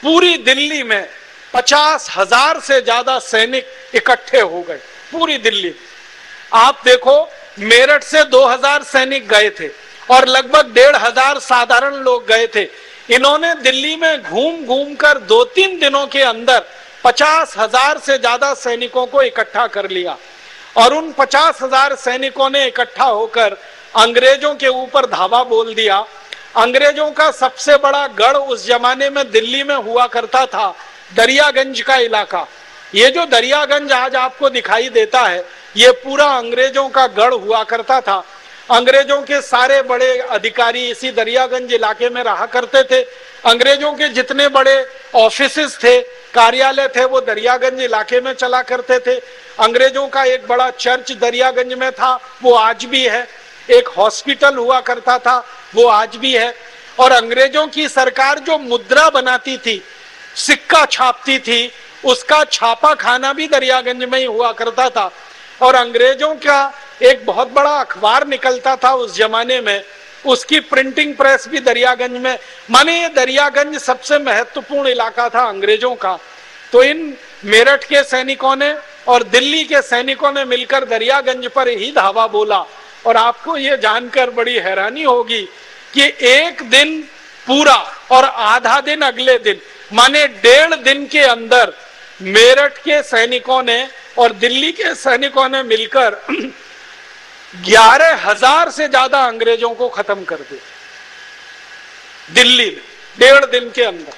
पूरी दिल्ली में 50,000 से ज्यादा सैनिक इकट्ठे हो गए पूरी दिल्ली। आप देखो, मेरठ से 2,000 सैनिक गए थे और लगभग 1,500 साधारण लोग गए थे। इन्होंने दिल्ली में घूम घूम कर 2-3 दिनों के अंदर 50,000 से ज्यादा सैनिकों को इकट्ठा कर लिया और उन 50,000 सैनिकों ने इकट्ठा होकर अंग्रेजों के ऊपर धावा बोल दिया। अंग्रेजों का सबसे बड़ा गढ़ उस जमाने में दिल्ली में हुआ करता था दरियागंज का इलाका। ये जो दरियागंज आज आपको दिखाई देता है, ये पूरा अंग्रेजों का गढ़ हुआ करता था। अंग्रेजों के सारे बड़े अधिकारी इसी दरियागंज इलाके में रहा करते थे। अंग्रेजों के जितने बड़े ऑफिसेस थे, कार्यालय थे, वो दरियागंज इलाके में चला करते थे। अंग्रेजों का एक बड़ा चर्च दरियागंज में था, वो आज भी है। एक हॉस्पिटल हुआ करता था, वो आज भी है। और अंग्रेजों की सरकार जो मुद्रा बनाती थी, सिक्का छापती थी, उसका छापा खाना भी दरियागंज में ही हुआ करता था। और अंग्रेजों का एक बहुत बड़ा अखबार निकलता था उस जमाने में, उसकी प्रिंटिंग प्रेस भी दरियागंज में। माने ये दरियागंज सबसे महत्वपूर्ण इलाका था अंग्रेजों का। तो इन मेरठ के सैनिकों ने और दिल्ली के सैनिकों ने मिलकर दरियागंज पर ही धावा बोला। और आपको ये जानकर बड़ी हैरानी होगी कि एक दिन पूरा और आधा दिन अगले दिन, माने 1.5 दिन के अंदर मेरठ के सैनिकों ने और दिल्ली के सैनिकों ने मिलकर 11,000 से ज्यादा अंग्रेजों को खत्म कर दिया। दिल्ली में 1.5 दिन के अंदर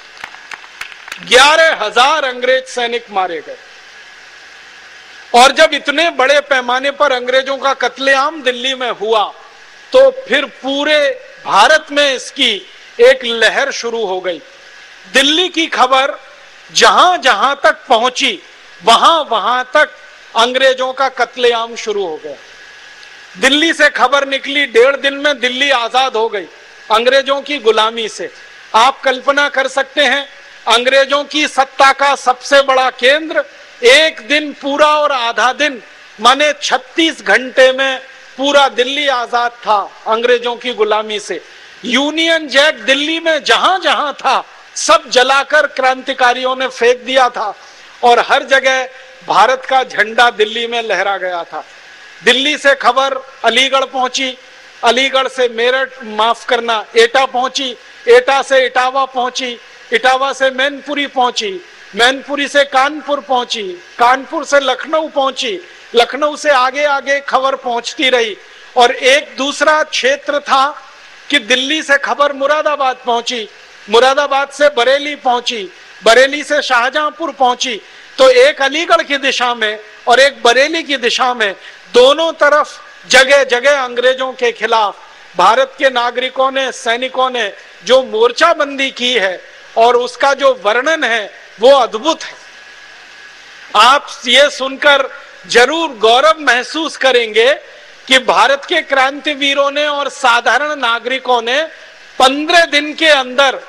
11,000 अंग्रेज सैनिक मारे गए। और जब इतने बड़े पैमाने पर अंग्रेजों का कत्लेआम दिल्ली में हुआ, तो फिर पूरे भारत में इसकी एक लहर शुरू हो गई। दिल्ली की खबर जहां जहां तक पहुंची, वहां वहां तक अंग्रेजों का कत्लेआम शुरू हो गया। दिल्ली से खबर निकली, 1.5 दिन में दिल्ली आजाद हो गई अंग्रेजों की गुलामी से। आप कल्पना कर सकते हैं, अंग्रेजों की सत्ता का सबसे बड़ा केंद्र एक दिन पूरा और आधा दिन, माने 36 घंटे में पूरा दिल्ली आजाद था अंग्रेजों की गुलामी से। यूनियन जैक दिल्ली में जहां जहां था सब जलाकर क्रांतिकारियों ने फेंक दिया था और हर जगह भारत का झंडा दिल्ली में लहरा गया था। दिल्ली से खबर अलीगढ़ पहुंची, अलीगढ़ से मेरठ, माफ करना, एटा पहुंची, एटा से इटावा पहुंची, इटावा से मैनपुरी पहुंची, मैनपुरी से कानपुर पहुंची, कानपुर से लखनऊ पहुंची, लखनऊ से आगे आगे खबर पहुंचती रही। और एक दूसरा क्षेत्र था कि दिल्ली से खबर मुरादाबाद पहुंची, मुरादाबाद से बरेली पहुंची, बरेली से शाहजहांपुर पहुंची। तो एक अलीगढ़ की दिशा में और एक बरेली की दिशा में, दोनों तरफ जगह जगह अंग्रेजों के खिलाफ भारत के नागरिकों ने, सैनिकों ने जो मोर्चाबंदी की है और उसका जो वर्णन है वो अद्भुत है। आप ये सुनकर जरूर गौरव महसूस करेंगे कि भारत के क्रांतिवीरों ने और साधारण नागरिकों ने 15 दिन के अंदर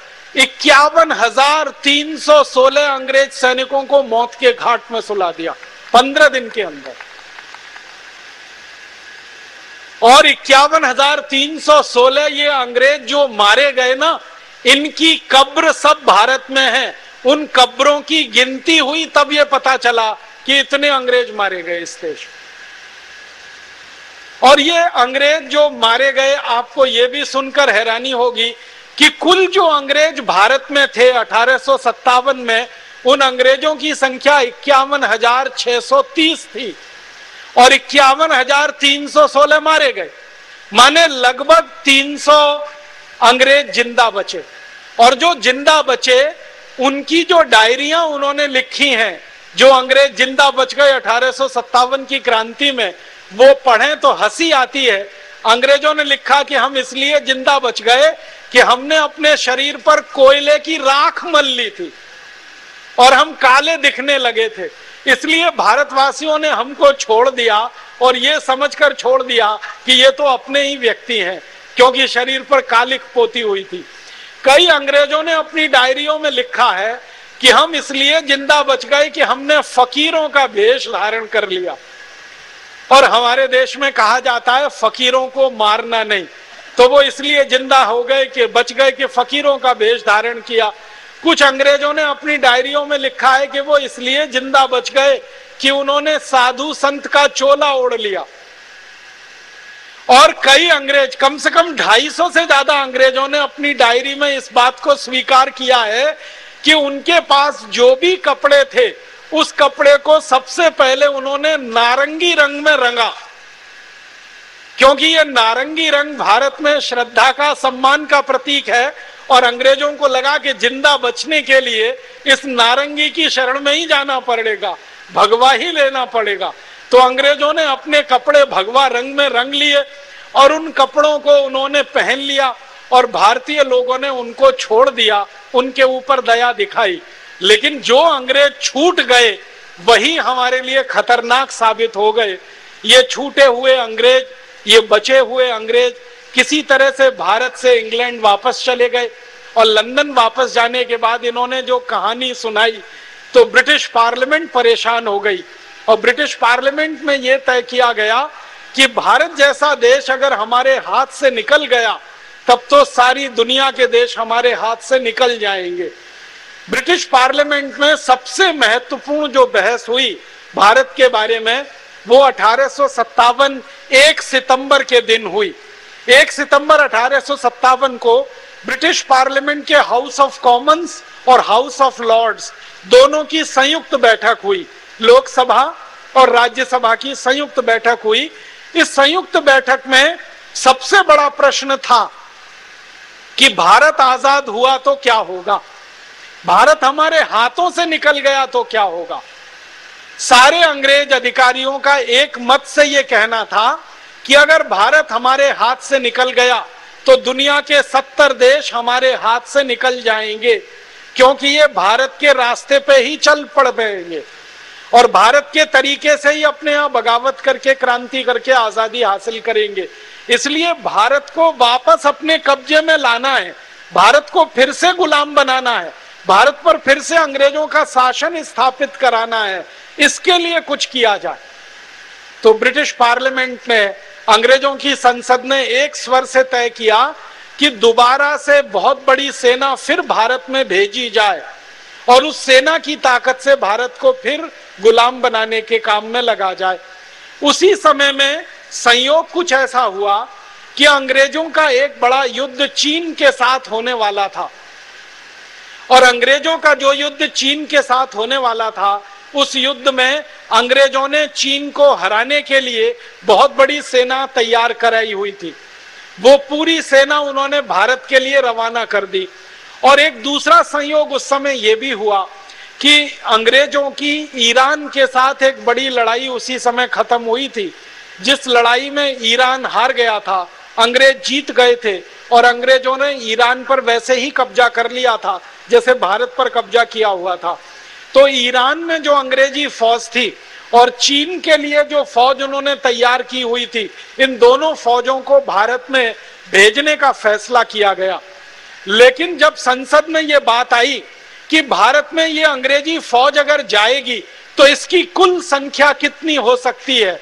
51,316 अंग्रेज सैनिकों को मौत के घाट में सुला दिया, 15 दिन के अंदर। और 51,316 ये अंग्रेज जो मारे गए ना, इनकी कब्र सब भारत में है। उन कब्रों की गिनती हुई तब ये पता चला कि इतने अंग्रेज मारे गए इस देश में। और ये अंग्रेज जो मारे गए, आपको ये भी सुनकर हैरानी होगी कि कुल जो अंग्रेज भारत में थे 1857 में, उन अंग्रेजों की संख्या 51,630 थी और 51,316 मारे गए। माने लगभग 300 अंग्रेज जिंदा बचे। और जो जिंदा बचे, उनकी जो डायरियां उन्होंने लिखी हैं, जो अंग्रेज जिंदा बच गए 1857 की क्रांति में, वो पढ़ें तो हंसी आती है। अंग्रेजों ने लिखा कि हम इसलिए जिंदा बच गए कि हमने अपने शरीर पर कोयले की राख मल ली थी और हम काले दिखने लगे थे, इसलिए भारतवासियों ने हमको छोड़ दिया और ये समझकर छोड़ दिया कि ये तो अपने ही व्यक्ति हैं, क्योंकि शरीर पर कालिख पोती हुई थी। कई अंग्रेजों ने अपनी डायरियों में लिखा है कि हम इसलिए जिंदा बच गए कि हमने फकीरों का वेश धारण कर लिया। और हमारे देश में कहा जाता है फकीरों को मारना नहीं, तो वो इसलिए जिंदा हो गए कि बच गए कि फकीरों का वेश धारण किया। कुछ अंग्रेजों ने अपनी डायरियों में लिखा है कि वो इसलिए जिंदा बच गए कि उन्होंने साधु संत का चोला ओढ़ लिया। और कई अंग्रेज, कम से कम 250 से ज्यादा अंग्रेजों ने अपनी डायरी में इस बात को स्वीकार किया है कि उनके पास जो भी कपड़े थे उस कपड़े को सबसे पहले उन्होंने नारंगी रंग में रंगा, क्योंकि ये नारंगी रंग भारत में श्रद्धा का, सम्मान का प्रतीक है। और अंग्रेजों को लगा कि जिंदा बचने के लिए इस नारंगी की शरण में ही जाना पड़ेगा, भगवा ही लेना पड़ेगा। तो अंग्रेजों ने अपने कपड़े भगवा रंग में रंग लिए और उन कपड़ों को उन्होंने पहन लिया और भारतीय लोगों ने उनको छोड़ दिया, उनके ऊपर दया दिखाई। लेकिन जो अंग्रेज छूट गए वही हमारे लिए खतरनाक साबित हो गए। ये छूटे हुए अंग्रेज, ये बचे हुए अंग्रेज किसी तरह से भारत से इंग्लैंड वापस चले गए और लंदन वापस जाने के बाद इन्होंने जो कहानी सुनाई तो ब्रिटिश पार्लियामेंट परेशान हो गई। और ब्रिटिश पार्लियामेंट में यह तय किया गया कि भारत जैसा देश अगर हमारे हाथ से निकल गया तब तो सारी दुनिया के देश हमारे हाथ से निकल जाएंगे। ब्रिटिश पार्लियामेंट में सबसे महत्वपूर्ण जो बहस हुई भारत के बारे में वो 1857 1 सितंबर के दिन हुई। 1 सितंबर 1857 को ब्रिटिश पार्लियामेंट के हाउस ऑफ कॉमन्स और हाउस ऑफ लॉर्ड्स दोनों की संयुक्त बैठक हुई। लोकसभा और राज्यसभा की संयुक्त बैठक हुई। इस संयुक्त बैठक में सबसे बड़ा प्रश्न था कि भारत आजाद हुआ तो क्या होगा, भारत हमारे हाथों से निकल गया तो क्या होगा। सारे अंग्रेज अधिकारियों का एक मत से यह कहना था कि अगर भारत हमारे हाथ से निकल गया तो दुनिया के 70 देश हमारे हाथ से निकल जाएंगे, क्योंकि ये भारत के रास्ते पे ही चल पड़ेंगे और भारत के तरीके से ही अपने यहाँ बगावत करके, क्रांति करके आजादी हासिल करेंगे। इसलिए भारत को वापस अपने कब्जे में लाना है, भारत को फिर से गुलाम बनाना है, भारत पर फिर से अंग्रेजों का शासन स्थापित कराना है, इसके लिए कुछ किया जाए। तो ब्रिटिश पार्लियामेंट ने, अंग्रेजों की संसद ने एक स्वर से तय किया कि दोबारा से बहुत बड़ी सेना फिर भारत में भेजी जाए और उस सेना की ताकत से भारत को फिर गुलाम बनाने के काम में लगा जाए। उसी समय में संयोग कुछ ऐसा हुआ कि अंग्रेजों का एक बड़ा युद्ध चीन के साथ होने वाला था और अंग्रेजों का जो युद्ध चीन के साथ होने वाला था उस युद्ध में अंग्रेजों ने चीन को हराने के लिए बहुत बड़ी सेना तैयार कराई हुई थी। वो पूरी सेना उन्होंने भारत के लिए रवाना कर दी। और एक दूसरा संयोग उस समय यह भी हुआ कि अंग्रेजों की ईरान के साथ एक बड़ी लड़ाई उसी समय खत्म हुई थी, जिस लड़ाई में ईरान हार गया था, अंग्रेज जीत गए थे और अंग्रेजों ने ईरान पर वैसे ही कब्जा कर लिया था जैसे भारत पर कब्जा किया हुआ था। तो ईरान में जो अंग्रेजी फौज थी और चीन के लिए जो फौज उन्होंने तैयार की हुई थी, इन दोनों फौजों को भारत में भेजने का फैसला किया गया। लेकिन जब संसद में यह बात आई कि भारत में ये अंग्रेजी फौज अगर जाएगी तो इसकी कुल संख्या कितनी हो सकती है,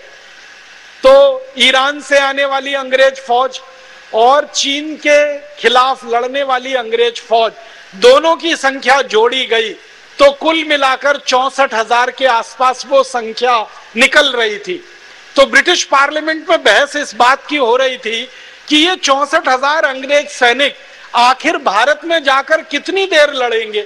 तो ईरान से आने वाली अंग्रेज फौज और चीन के खिलाफ लड़ने वाली अंग्रेज फौज दोनों की संख्या जोड़ी गई तो कुल मिलाकर 64,000 के आसपास वो संख्या निकल रही थी। तो ब्रिटिश पार्लियामेंट में बहस इस बात की हो रही थी कि ये 64,000 अंग्रेज सैनिक आखिर भारत में जाकर कितनी देर लड़ेंगे,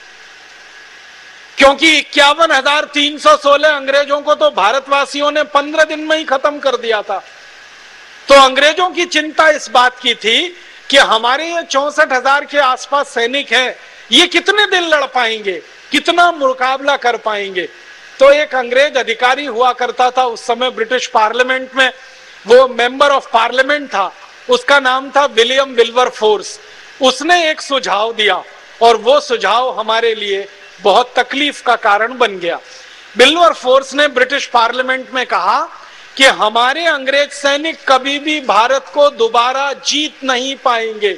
क्योंकि 51,316 अंग्रेजों को तो भारतवासियों ने 15 दिन में ही खत्म कर दिया था। तो अंग्रेजों की चिंता इस बात की थी कि हमारे ये 64,000 के आसपास सैनिक हैं, ये कितने दिन लड़ पाएंगे, कितना मुकाबला कर पाएंगे। तो एक अंग्रेज अधिकारी हुआ करता था उस समय ब्रिटिश पार्लियामेंट में, वो मेंबर ऑफ पार्लियामेंट था, उसका नाम था विलियम विल्बरफोर्स। उसने एक सुझाव दिया और वो सुझाव हमारे लिए बहुत तकलीफ का कारण बन गया। विल्बरफोर्स ने ब्रिटिश पार्लियामेंट में कहा कि हमारे अंग्रेज सैनिक कभी भी भारत को दोबारा जीत नहीं पाएंगे।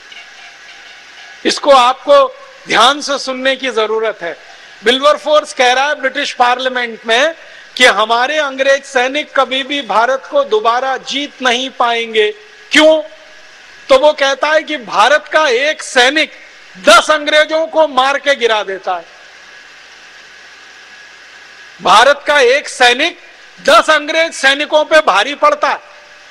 इसको आपको ध्यान से सुनने की जरूरत है। विल्बरफोर्स कह रहा है ब्रिटिश पार्लियामेंट में कि हमारे अंग्रेज सैनिक कभी भी भारत को दोबारा जीत नहीं पाएंगे। क्यों? तो वो कहता है कि भारत का एक सैनिक 10 अंग्रेजों को मार के गिरा देता है। भारत का एक सैनिक 10 अंग्रेज सैनिकों पे भारी पड़ता है।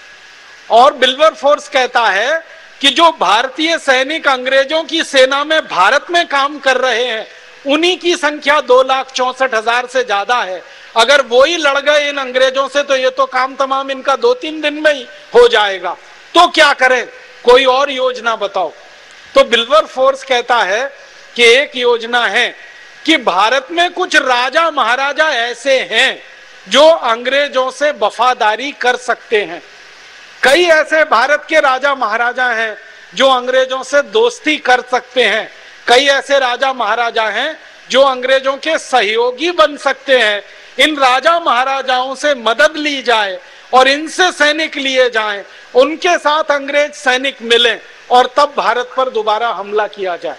और विल्बरफोर्स कहता है कि जो भारतीय सैनिक अंग्रेजों की सेना में भारत में काम कर रहे हैं, उन्हीं की संख्या 2,64,000 से ज्यादा है। अगर वो ही लड़ गए इन अंग्रेजों से तो ये तो काम तमाम इनका 2-3 दिन में ही हो जाएगा। तो क्या करें, कोई और योजना बताओ। तो विल्बरफोर्स कहता है कि एक योजना है कि भारत में कुछ राजा महाराजा ऐसे हैं जो अंग्रेजों से वफादारी कर सकते हैं। कई ऐसे भारत के राजा महाराजा हैं जो अंग्रेजों से दोस्ती कर सकते हैं। कई ऐसे राजा महाराजा हैं जो अंग्रेजों के सहयोगी बन सकते हैं। इन राजा महाराजाओं से मदद ली जाए और इनसे सैनिक लिए जाएं, उनके साथ अंग्रेज सैनिक मिलें और तब भारत पर दोबारा हमला किया जाए।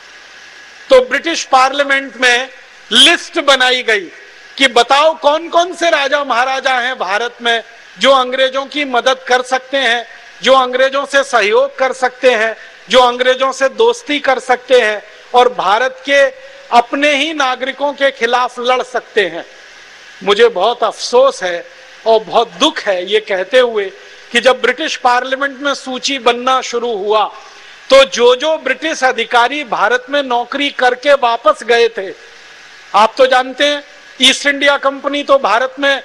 तो ब्रिटिश पार्लियामेंट में लिस्ट बनाई गई कि बताओ कौन कौन से राजा महाराजा हैं भारत में जो अंग्रेजों की मदद कर सकते हैं, जो अंग्रेजों से सहयोग कर सकते हैं, जो अंग्रेजों से दोस्ती कर सकते हैं और भारत के अपने ही नागरिकों के खिलाफ लड़ सकते हैं। मुझे बहुत अफसोस है और बहुत दुख है ये कहते हुए कि जब ब्रिटिश पार्लियामेंट में सूची बनना शुरू हुआ तो जो ब्रिटिश अधिकारी भारत में नौकरी करके वापस गए थे, आप तो जानते हैं ईस्ट इंडिया कंपनी तो भारत में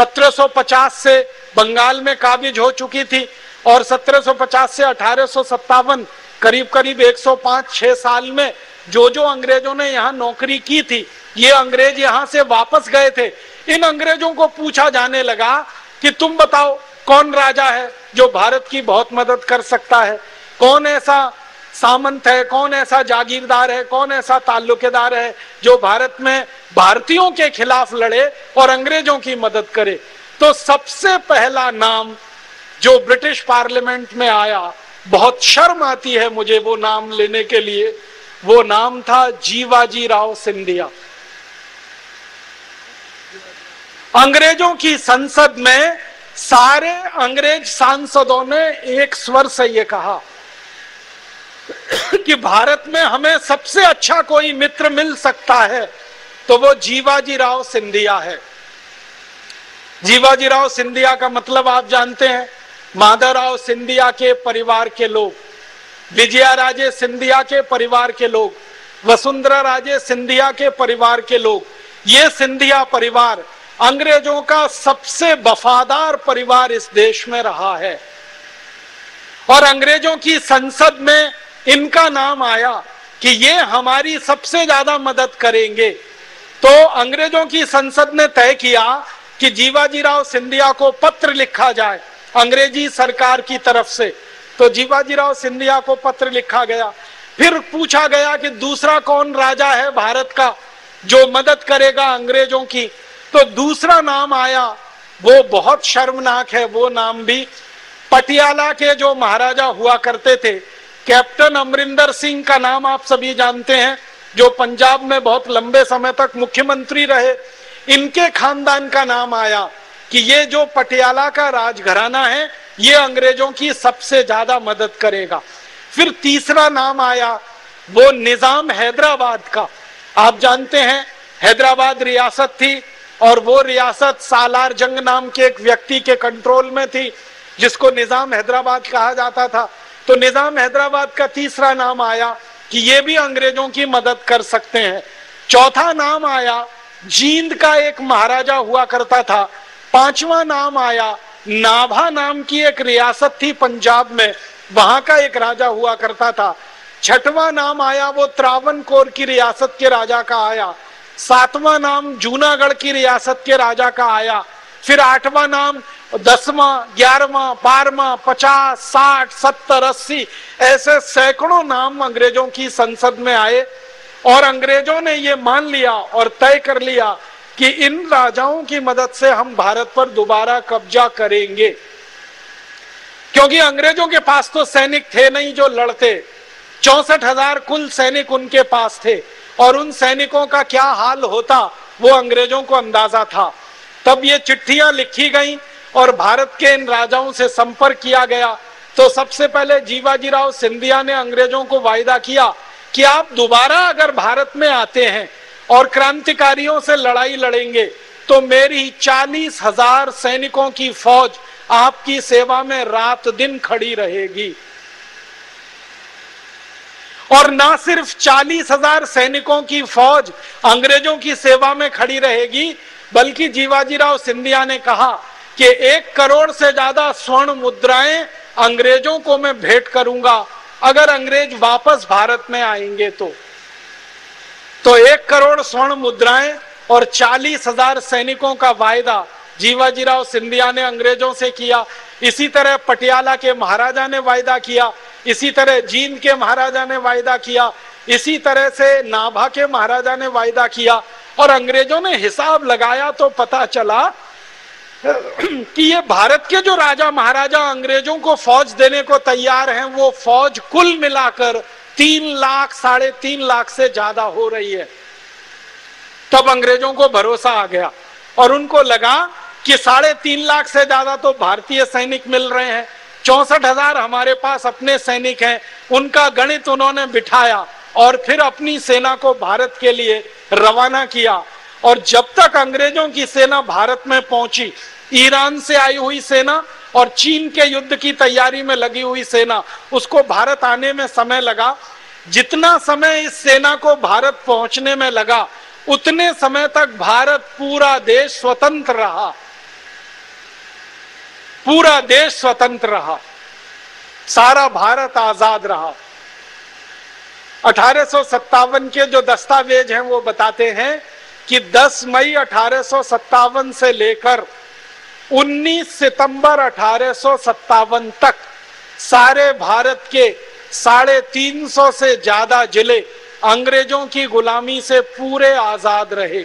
1750 से बंगाल में काबिज हो चुकी थी और 1750 से 1857 करीब करीब 105-6 साल में जो अंग्रेजों ने यहाँ नौकरी की थी, ये अंग्रेज यहाँ से वापस गए थे। इन अंग्रेजों को पूछा जाने लगा कि तुम बताओ कौन राजा है जो भारत की बहुत मदद कर सकता है, कौन ऐसा सामंत है, कौन ऐसा जागीरदार है, कौन ऐसा ताल्लुकेदार है जो भारत में भारतीयों के खिलाफ लड़े और अंग्रेजों की मदद करे। तो सबसे पहला नाम जो ब्रिटिश पार्लियामेंट में आया, बहुत शर्म आती है मुझे वो नाम लेने के लिए, वो नाम था जीवाजी राव सिंधिया। अंग्रेजों की संसद में सारे अंग्रेज सांसदों ने एक स्वर से ये कहा कि भारत में हमें सबसे अच्छा कोई मित्र मिल सकता है तो वो जीवाजी राव सिंधिया है। जीवाजी राव सिंधिया का मतलब आप जानते हैं, माधवराव सिंधिया के परिवार के लोग, विजया राजे सिंधिया के परिवार के लोग, वसुंधरा राजे सिंधिया के परिवार के लोग, ये सिंधिया परिवार अंग्रेजों का सबसे वफादार परिवार इस देश में रहा है। और अंग्रेजों की संसद में इनका नाम आया कि ये हमारी सबसे ज्यादा मदद करेंगे। तो अंग्रेजों की संसद ने तय किया कि जीवाजी राव सिंधिया को पत्र लिखा जाए अंग्रेजी सरकार की तरफ से। तो जीवाजी राव सिंधिया को पत्र लिखा गया। फिर पूछा गया कि दूसरा कौन राजा है भारत का जो मदद करेगा अंग्रेजों की। तो दूसरा नाम आया, वो बहुत शर्मनाक है, वो नाम भी पटियाला के जो महाराजा हुआ करते थे, कैप्टन अमरिंदर सिंह का नाम आप सभी जानते हैं, जो पंजाब में बहुत लंबे समय तक मुख्यमंत्री रहे। इनके खानदान का नाम आया कि ये जो पटियाला का राजघराना है ये अंग्रेजों की सबसे ज्यादा मदद करेगा। फिर तीसरा नाम आया वो निजाम हैदराबाद का। आप जानते हैं हैदराबाद रियासत थी और वो रियासत सालार जंग नाम के एक व्यक्ति के कंट्रोल में थी जिसको निजाम हैदराबाद कहा जाता था। तो निजाम हैदराबाद का तीसरा नाम आया कि ये भी अंग्रेजों की मदद कर सकते हैं। चौथा नाम आया जींद का एक महाराजा हुआ करता था। पांचवा नाम आया नाभा नाम की एक रियासत थी पंजाब में, वहां का एक राजा हुआ करता था। छठवां नाम आया वो त्रावणकोर की रियासत के राजा का आया। सातवां नाम जूनागढ़ की रियासत के राजा का आया। फिर आठवां नाम 10वां, 11वां, 12वां, 50, 60, 70, 80 ऐसे सैकड़ों नाम अंग्रेजों की संसद में आए और अंग्रेजों ने ये मान लिया और तय कर लिया कि इन राजाओं की मदद से हम भारत पर दोबारा कब्जा करेंगे। क्योंकि अंग्रेजों के पास तो सैनिक थे नहीं जो लड़ते, 64,000 कुल सैनिक उनके पास थे और उन सैनिकों का क्या हाल होता वो अंग्रेजों को अंदाजा था। तब ये चिट्ठियां लिखी गईं और भारत के इन राजाओं से संपर्क किया गया। तो सबसे पहले जीवाजी राव सिंधिया ने अंग्रेजों को वायदा किया कि आप दोबारा अगर भारत में आते हैं और क्रांतिकारियों से लड़ाई लड़ेंगे तो मेरी 40,000 सैनिकों की फौज आपकी सेवा में रात दिन खड़ी रहेगी। और ना सिर्फ 40,000 सैनिकों की फौज अंग्रेजों की सेवा में खड़ी रहेगी, बल्कि जीवाजीराव सिंधिया ने कहा कि 1 करोड़ से ज्यादा स्वर्ण मुद्राएं अंग्रेजों को मैं भेंट करूंगा अगर अंग्रेज वापस भारत में आएंगे तो 1 करोड़ स्वर्ण मुद्राएं और 40,000 सैनिकों का वायदा जीवाजीराव सिंधिया ने अंग्रेजों से किया। इसी तरह पटियाला के महाराजा ने वायदा किया, इसी तरह जींद के महाराजा ने वायदा किया, इसी तरह से नाभा के महाराजा ने वायदा किया। और अंग्रेजों ने हिसाब लगाया तो पता चला कि ये भारत के जो राजा महाराजा अंग्रेजों को फौज देने को तैयार हैं, वो फौज कुल मिलाकर 3 लाख 3.5 लाख से ज्यादा हो रही है। तब अंग्रेजों को भरोसा आ गया और उनको लगा कि 3.5 लाख से ज्यादा तो भारतीय सैनिक मिल रहे हैं, 64,000 हमारे पास अपने सैनिक हैं। उनका गणित उन्होंने बिठाया और फिर अपनी सेना को भारत के लिए रवाना किया। और जब तक अंग्रेजों की सेना भारत में पहुंची, ईरान से आई हुई सेना और चीन के युद्ध की तैयारी में लगी हुई सेना, उसको भारत आने में समय लगा। जितना समय इस सेना को भारत पहुंचने में लगा, उतने समय तक भारत पूरा देश स्वतंत्र रहा, पूरा देश स्वतंत्र रहा, सारा भारत आजाद रहा। 1857 के जो दस्तावेज हैं वो बताते हैं कि 10 मई 1857 से लेकर 19 सितंबर 1857 तक सारे भारत के 350 से ज्यादा जिले अंग्रेजों की गुलामी से पूरे आजाद रहे।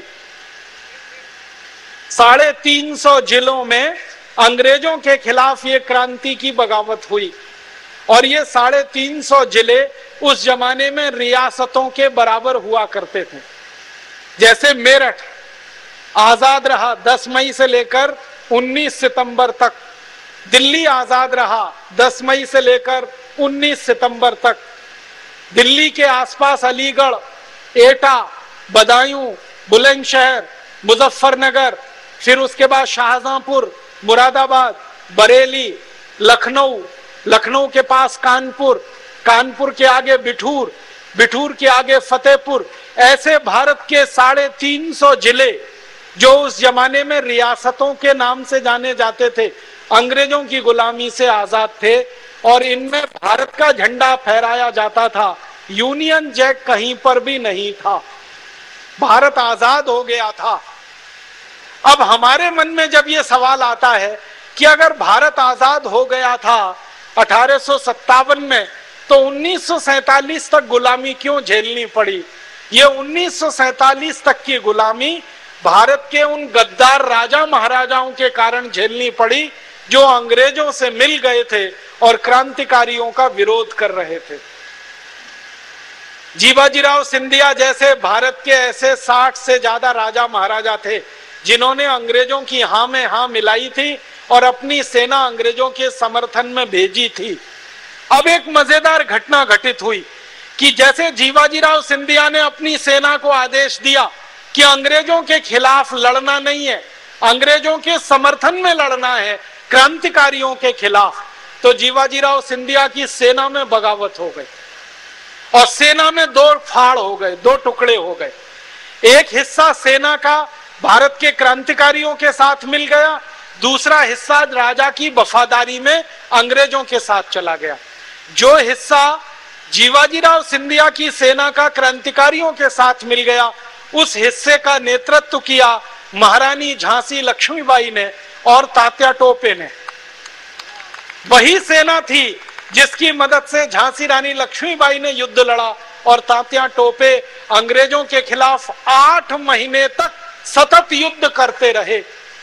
350 जिलों में अंग्रेजों के खिलाफ ये क्रांति की बगावत हुई। और ये 350 जिले उस जमाने में रियासतों के बराबर हुआ करते थे। जैसे मेरठ आजाद रहा 10 मई से लेकर 19 सितंबर तक, दिल्ली आजाद रहा 10 मई से लेकर 19 सितंबर तक, दिल्ली के आसपास अलीगढ़, एटा, बदायूं, बुलंदशहर, मुजफ्फरनगर, फिर उसके बाद शाहजहांपुर, मुरादाबाद, बरेली, लखनऊ, लखनऊ के पास कानपुर, कानपुर के आगे बिठूर, बिठूर के आगे फतेहपुर, ऐसे भारत के 350 जिले जो उस जमाने में रियासतों के नाम से जाने जाते थे, अंग्रेजों की गुलामी से आजाद थे। और इनमें भारत का झंडा फहराया जाता था, यूनियन जैक कहीं पर भी नहीं था। भारत आजाद हो गया था। अब हमारे मन में जब ये सवाल आता है कि अगर भारत आजाद हो गया था 1857 में, तो 1947 तक गुलामी क्यों झेलनी पड़ी? ये 1947 तक की गुलामी भारत के उन गद्दार राजा महाराजाओं के कारण झेलनी पड़ी जो अंग्रेजों से मिल गए थे और क्रांतिकारियों का विरोध कर रहे थे। जीवाजीराव सिंधिया जैसे भारत के ऐसे 60 से ज्यादा राजा महाराजा थे जिन्होंने अंग्रेजों की हां में हां मिलाई थी और अपनी सेना अंग्रेजों के समर्थन में भेजी थी। अब एक मजेदार घटना घटित हुई कि जैसे जीवाजीराव सिंधिया ने अपनी सेना को आदेश दिया कि अंग्रेजों के खिलाफ लड़ना नहीं है, अंग्रेजों के समर्थन में लड़ना है, क्रांतिकारियों के खिलाफ, तो जीवाजीराव सिंधिया की सेना में बगावत हो गई और सेना में 2 फाड़ हो गए, 2 टुकड़े हो गए। एक हिस्सा सेना का भारत के क्रांतिकारियों के साथ मिल गया, दूसरा हिस्सा राजा की वफादारी में अंग्रेजों के साथ चला गया। जो हिस्सा जीवाजीराव सिंधिया की सेना का क्रांतिकारियों के साथ मिल गया, उस हिस्से का नेतृत्व किया महारानी झांसी लक्ष्मीबाई ने और तात्या टोपे ने। वही सेना थी जिसकी मदद से झांसी रानी लक्ष्मीबाई ने युद्ध लड़ा और तात्या टोपे अंग्रेजों के खिलाफ 8 महीने तक सतत युद्ध करते रहे।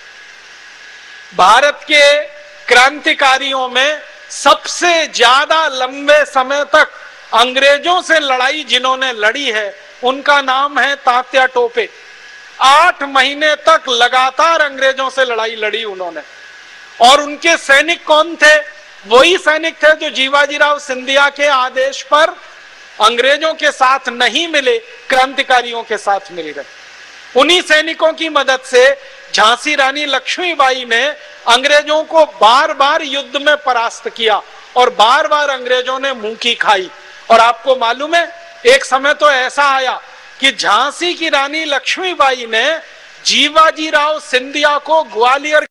भारत के क्रांतिकारियों में सबसे ज्यादा लंबे समय तक अंग्रेजों से लड़ाई जिन्होंने लड़ी है, उनका नाम है तात्या टोपे। 8 महीने तक लगातार अंग्रेजों से लड़ाई लड़ी उन्होंने। और उनके सैनिक कौन थे? वही सैनिक थे जो जीवाजीराव सिंधिया के आदेश पर अंग्रेजों के साथ नहीं मिले, क्रांतिकारियों के साथ मिल गए। उन्हीं सैनिकों की मदद से झांसी रानी लक्ष्मीबाई ने अंग्रेजों को बार बार युद्ध में परास्त किया और बार बार अंग्रेजों ने मुंह की खाई। और आपको मालूम है, एक समय तो ऐसा आया कि झांसी की रानी लक्ष्मीबाई ने जीवाजी राव सिंधिया को ग्वालियर,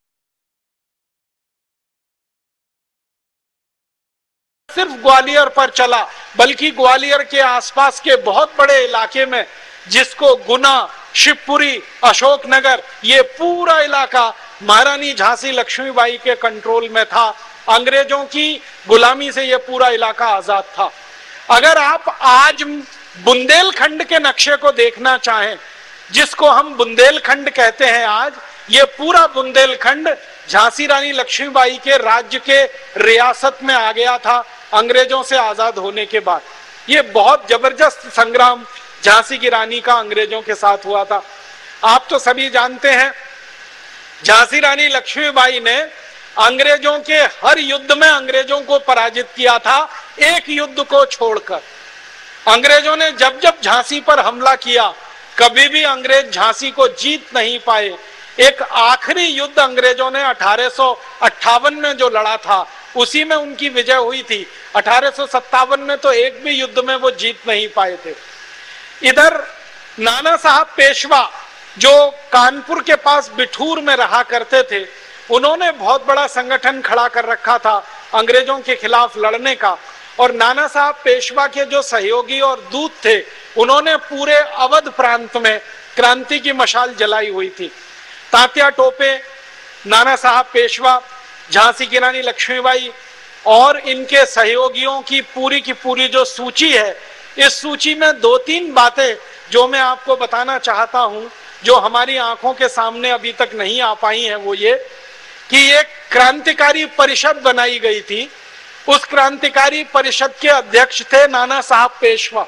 सिर्फ ग्वालियर पर चला बल्कि ग्वालियर के आसपास के बहुत बड़े इलाके में, जिसको गुना, शिवपुरी, अशोकनगर, ये पूरा इलाका महारानी झांसी लक्ष्मीबाई के कंट्रोल में था। अंग्रेजों की गुलामी से ये पूरा इलाका आजाद था। अगर आप आज बुंदेलखंड के नक्शे को देखना चाहें, जिसको हम बुंदेलखंड कहते हैं आज, ये पूरा बुंदेलखंड झांसी रानी लक्ष्मीबाई के राज्य के रियासत में आ गया था अंग्रेजों से आजाद होने के बाद। ये बहुत जबरदस्त संग्राम झांसी की रानी का अंग्रेजों के साथ हुआ था। आप तो सभी जानते हैं, झांसी रानी लक्ष्मीबाई ने अंग्रेजों के हर युद्ध में अंग्रेजों को पराजित किया था, एक युद्ध को छोड़कर। अंग्रेजों ने जब जब झांसी पर हमला किया, कभी भी अंग्रेज झांसी को जीत नहीं पाए। एक आखिरी युद्ध अंग्रेजों ने 1858 में जो लड़ा था, उसी में उनकी विजय हुई थी। 1857 में तो एक भी युद्ध में वो जीत नहीं पाए थे। इधर नाना साहब पेशवा, जो कानपुर के पास बिठूर में रहा करते थे, उन्होंने बहुत बड़ा संगठन खड़ा कर रखा था अंग्रेजों के खिलाफ लड़ने का। और नाना साहब पेशवा के जो सहयोगी और दूत थे, उन्होंने पूरे अवध प्रांत में क्रांति की मशाल जलाई हुई थी। तात्या टोपे, नाना साहब पेशवा, झांसी की रानी लक्ष्मीबाई और इनके सहयोगियों की पूरी जो सूची है, इस सूची में 2-3 बातें जो मैं आपको बताना चाहता हूं, जो हमारी आंखों के सामने अभी तक नहीं आ पाई हैं, वो ये कि एक क्रांतिकारी परिषद बनाई गई थी। उस क्रांतिकारी परिषद के अध्यक्ष थे नाना साहब पेशवा,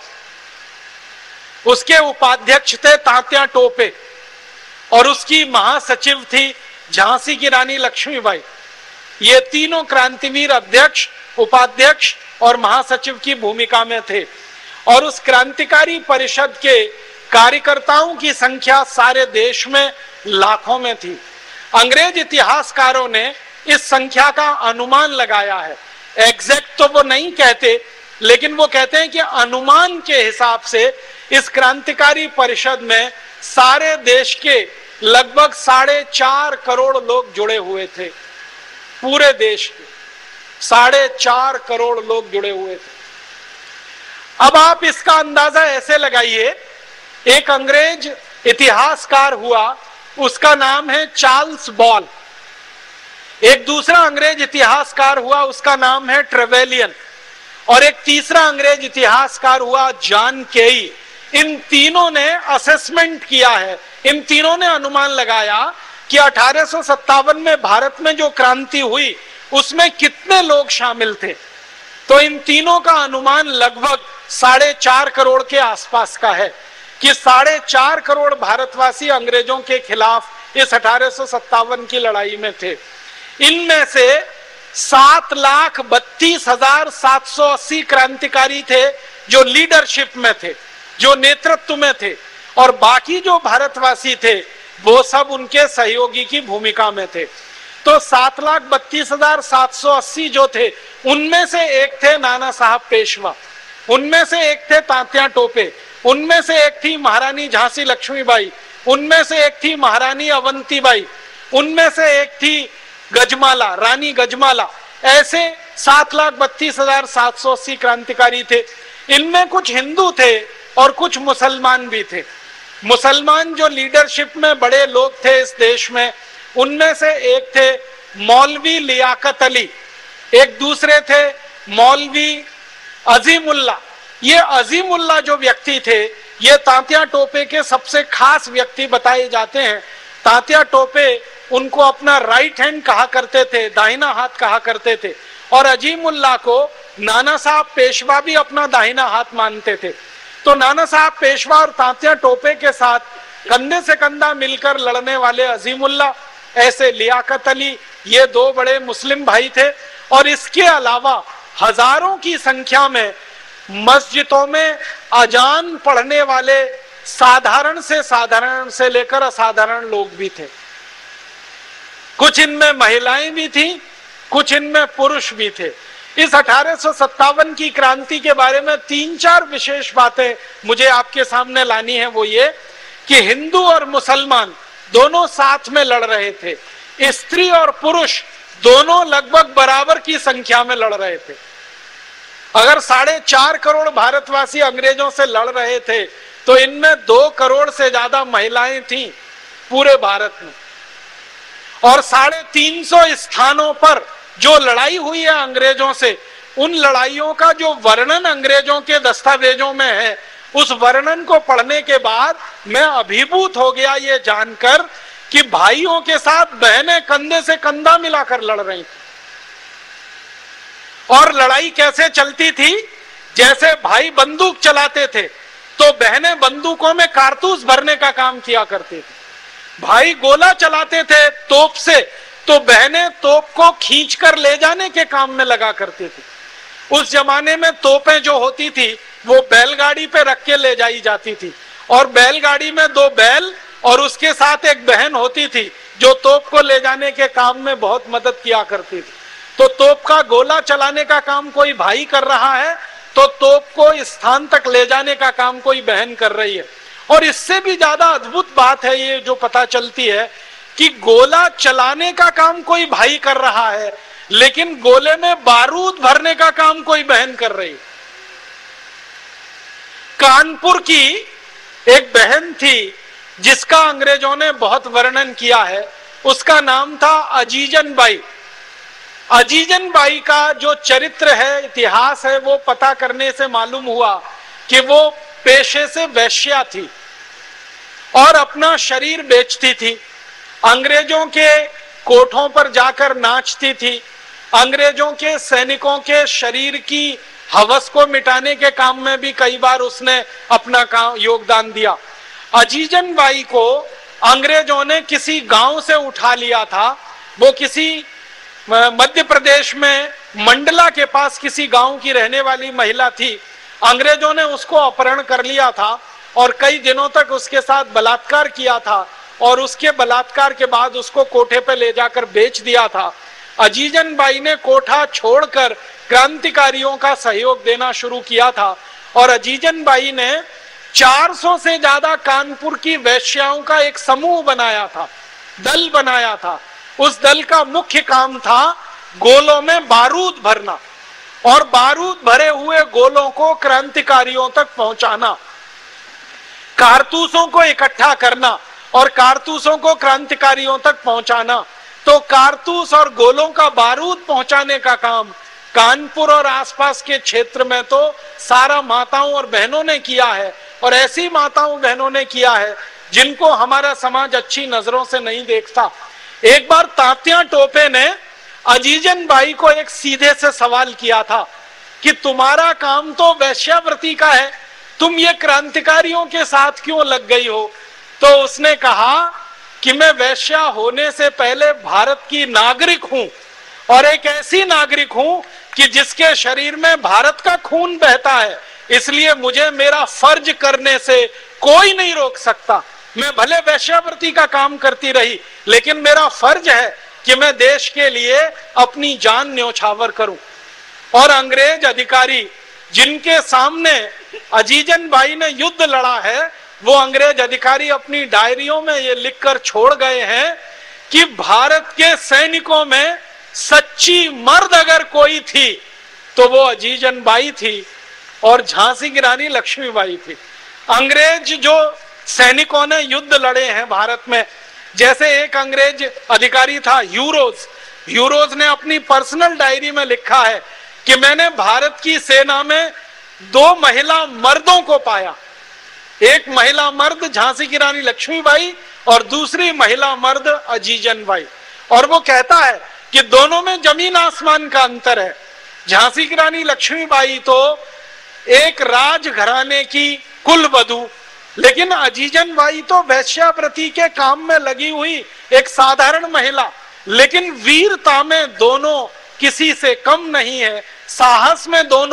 उसके उपाध्यक्ष थे तात्या टोपे और उसकी महासचिव थी झांसी की रानी लक्ष्मीबाई। ये तीनों क्रांतिवीर अध्यक्ष, उपाध्यक्ष और महासचिव की भूमिका में थे। और उस क्रांतिकारी परिषद के कार्यकर्ताओं की संख्या सारे देश में लाखों में थी। अंग्रेज इतिहासकारों ने इस संख्या का अनुमान लगाया है। एग्जैक्ट तो वो नहीं कहते, लेकिन वो कहते हैं कि अनुमान के हिसाब से इस क्रांतिकारी परिषद में सारे देश के लगभग 4.5 करोड़ लोग जुड़े हुए थे। पूरे देश के 4.5 करोड़ लोग जुड़े हुए थे। अब आप इसका अंदाजा ऐसे लगाइए, एक अंग्रेज इतिहासकार हुआ, उसका नाम है चार्ल्स बॉल। एक दूसरा अंग्रेज इतिहासकार हुआ, उसका नाम है ट्रेवेलियन। और एक तीसरा अंग्रेज इतिहासकार हुआ जॉन केई। इन तीनों ने असेसमेंट किया है, इन तीनों ने अनुमान लगाया कि 1857 में भारत में जो क्रांति हुई उसमें कितने लोग शामिल थे। तो इन तीनों का अनुमान लगभग 4.5 करोड़ के आसपास का है कि 4.5 करोड़ भारतवासी अंग्रेजों के खिलाफ इस 1857 की लड़ाई में थे। इनमें से 7,32,780 क्रांतिकारी थे जो लीडरशिप में थे, जो नेतृत्व में थे, और बाकी जो भारतवासी थे वो सब उनके सहयोगी की भूमिका में थे। तो 7,32,780 जो थे, उनमें से एक थे नाना साहब पेशवा, उनमें से एक थे तात्या टोपे, उनमें से एक थी महारानी झांसी लक्ष्मीबाई, उनमें से एक थी महारानी अवंतीबाई, उनमें से एक थी गजमाला, रानी गजमाला। ऐसे 7,32,780 क्रांतिकारी थे। इनमें कुछ हिंदू थे और कुछ मुसलमान भी थे। मुसलमान जो लीडरशिप में बड़े लोग थे इस देश में, उनमें से एक थे मौलवी लियाकत अली, एक दूसरे थे मौलवी अजीमुल्ला। ये अजीमुल्ला जो व्यक्ति थे, ये तात्या टोपे के सबसे खास व्यक्ति बताए जाते हैं। तात्या टोपे उनको अपना राइट हैंड कहा करते थे, दाहिना हाथ कहा करते थे, और अजीमुल्ला को नाना साहब पेशवा भी अपना दाहिना हाथ मानते थे। तो नाना साहब पेशवा और तात्या टोपे के साथ कंधे से कंधा मिलकर लड़ने वाले अजीमुल्ला, ऐसे लियाकत अली, ये 2 बड़े मुस्लिम भाई थे। और इसके अलावा हजारों की संख्या में मस्जिदों में अजान पढ़ने वाले साधारण से लेकर असाधारण लोग भी थे। कुछ इनमें महिलाएं भी थी, कुछ इनमें पुरुष भी थे। इस 1857 की क्रांति के बारे में 3-4 विशेष बातें मुझे आपके सामने लानी है। वो ये कि हिंदू और मुसलमान दोनों साथ में लड़ रहे थे, स्त्री और पुरुष दोनों लगभग बराबर की संख्या में लड़ रहे थे। अगर 4.5 करोड़ भारतवासी अंग्रेजों से लड़ रहे थे तो इनमें 2 करोड़ से ज्यादा महिलाएं थीं पूरे भारत में। और 350 स्थानों पर जो लड़ाई हुई है अंग्रेजों से, उन लड़ाइयों का जो वर्णन अंग्रेजों के दस्तावेजों में है, उस वर्णन को पढ़ने के बाद मैं अभिभूत हो गया ये जानकर कि भाइयों के साथ बहनें कंधे से कंधा मिलाकर लड़ रही थी। और लड़ाई कैसे चलती थी? जैसे भाई बंदूक चलाते थे तो बहनें बंदूकों में कारतूस भरने का काम किया करती थी। भाई गोला चलाते थे तोप से तो बहनें तोप को खींचकर ले जाने के काम में लगा करती थी। उस जमाने में तोपें जो होती थी वो बैलगाड़ी पे रख के ले जाई जाती थी और बैलगाड़ी में 2 बैल और उसके साथ एक बहन होती थी जो तोप को ले जाने के काम में बहुत मदद किया करती थी। तो तोप का गोला चलाने का काम कोई भाई कर रहा है तो तोप को इस स्थान तक ले जाने का काम कोई बहन कर रही है। और इससे भी ज्यादा अद्भुत बात है ये जो पता चलती है कि गोला चलाने का काम कोई भाई कर रहा है लेकिन गोले में बारूद भरने का काम कोई बहन कर रही। कानपुर की एक बहन थी जिसका अंग्रेजों ने बहुत वर्णन किया है, उसका नाम था अजीजन बाई। अजीजन बाई का जो चरित्र है, इतिहास है, वो पता करने से मालूम हुआ कि वो पेशे से वैश्या थी और अपना शरीर बेचती थी। अंग्रेजों के कोठों पर जाकर नाचती थी, अंग्रेजों के सैनिकों के शरीर की हवस को मिटाने के काम में भी कई बार उसने अपना योगदान दिया। अजीजन बाई को अंग्रेजों ने किसी गांव से उठा लिया था। वो किसी मध्य प्रदेश में मंडला के पास किसी गांव की रहने वाली महिला थी। अंग्रेजों ने उसको अपहरण कर लिया था और कई दिनों तक उसके साथ बलात्कार किया था और उसके बलात्कार के बाद उसको कोठे पे ले जाकर बेच दिया था। अजीजन बाई ने कोठा छोड़कर क्रांतिकारियों का सहयोग देना शुरू किया था और अजीजन बाई ने 400 से ज्यादा कानपुर की वैश्याओं का एक समूह बनाया था, दल बनाया था। उस दल का मुख्य काम था गोलों में बारूद भरना और बारूद भरे हुए गोलों को क्रांतिकारियों तक पहुंचाना, कारतूसों को इकट्ठा करना और कारतूसों को क्रांतिकारियों तक पहुंचाना। तो कारतूस और गोलों का बारूद पहुंचाने का काम कानपुर और आसपास के क्षेत्र में तो सारा माताओं और बहनों ने किया है और ऐसी माताओं बहनों ने किया है जिनको हमारा समाज अच्छी नजरों से नहीं देखता। एक बार तात्या टोपे ने अजीजन बाई को एक सीधे से सवाल किया था कि तुम्हारा काम तो वैश्यावृत्ति का है, तुम ये क्रांतिकारियों के साथ क्यों लग गई हो? तो उसने कहा कि मैं वैश्या होने से पहले भारत की नागरिक हूं और एक ऐसी नागरिक हूं कि जिसके शरीर में भारत का खून बहता है, इसलिए मुझे मेरा फर्ज करने से कोई नहीं रोक सकता। मैं भले वैश्यावृत्ति का काम करती रही लेकिन मेरा फर्ज है कि मैं देश के लिए अपनी जान न्योछावर करूं। और अंग्रेज अधिकारी जिनके सामने अजीजन बाई ने युद्ध लड़ा है, वो अंग्रेज अधिकारी अपनी डायरियों में ये लिखकर छोड़ गए हैं कि भारत के सैनिकों में सच्ची मर्द अगर कोई थी तो वो अजीजन बाई थी और झांसी की रानी लक्ष्मीबाई थी। अंग्रेज जो सैनिकों ने युद्ध लड़े हैं भारत में, जैसे एक अंग्रेज अधिकारी था यूरोज ने अपनी पर्सनल डायरी में लिखा है कि मैंने भारत की सेना में 2 महिला मर्दों को पाया, एक महिला मर्द झांसी की रानी लक्ष्मीबाई और दूसरी महिला मर्द अजीजन बाई। और वो कहता है कि दोनों में जमीन आसमान का अंतर है। झांसी की रानी लक्ष्मीबाई तो एक राजघराने की कुलवधू, लेकिन अजीजन बाई तो वैश्यावृत्ति के काम में लगी हुई एक साधारण महिला, लेकिन वीरता में दोनों किसी से कम नहीं है, साहस में दोनों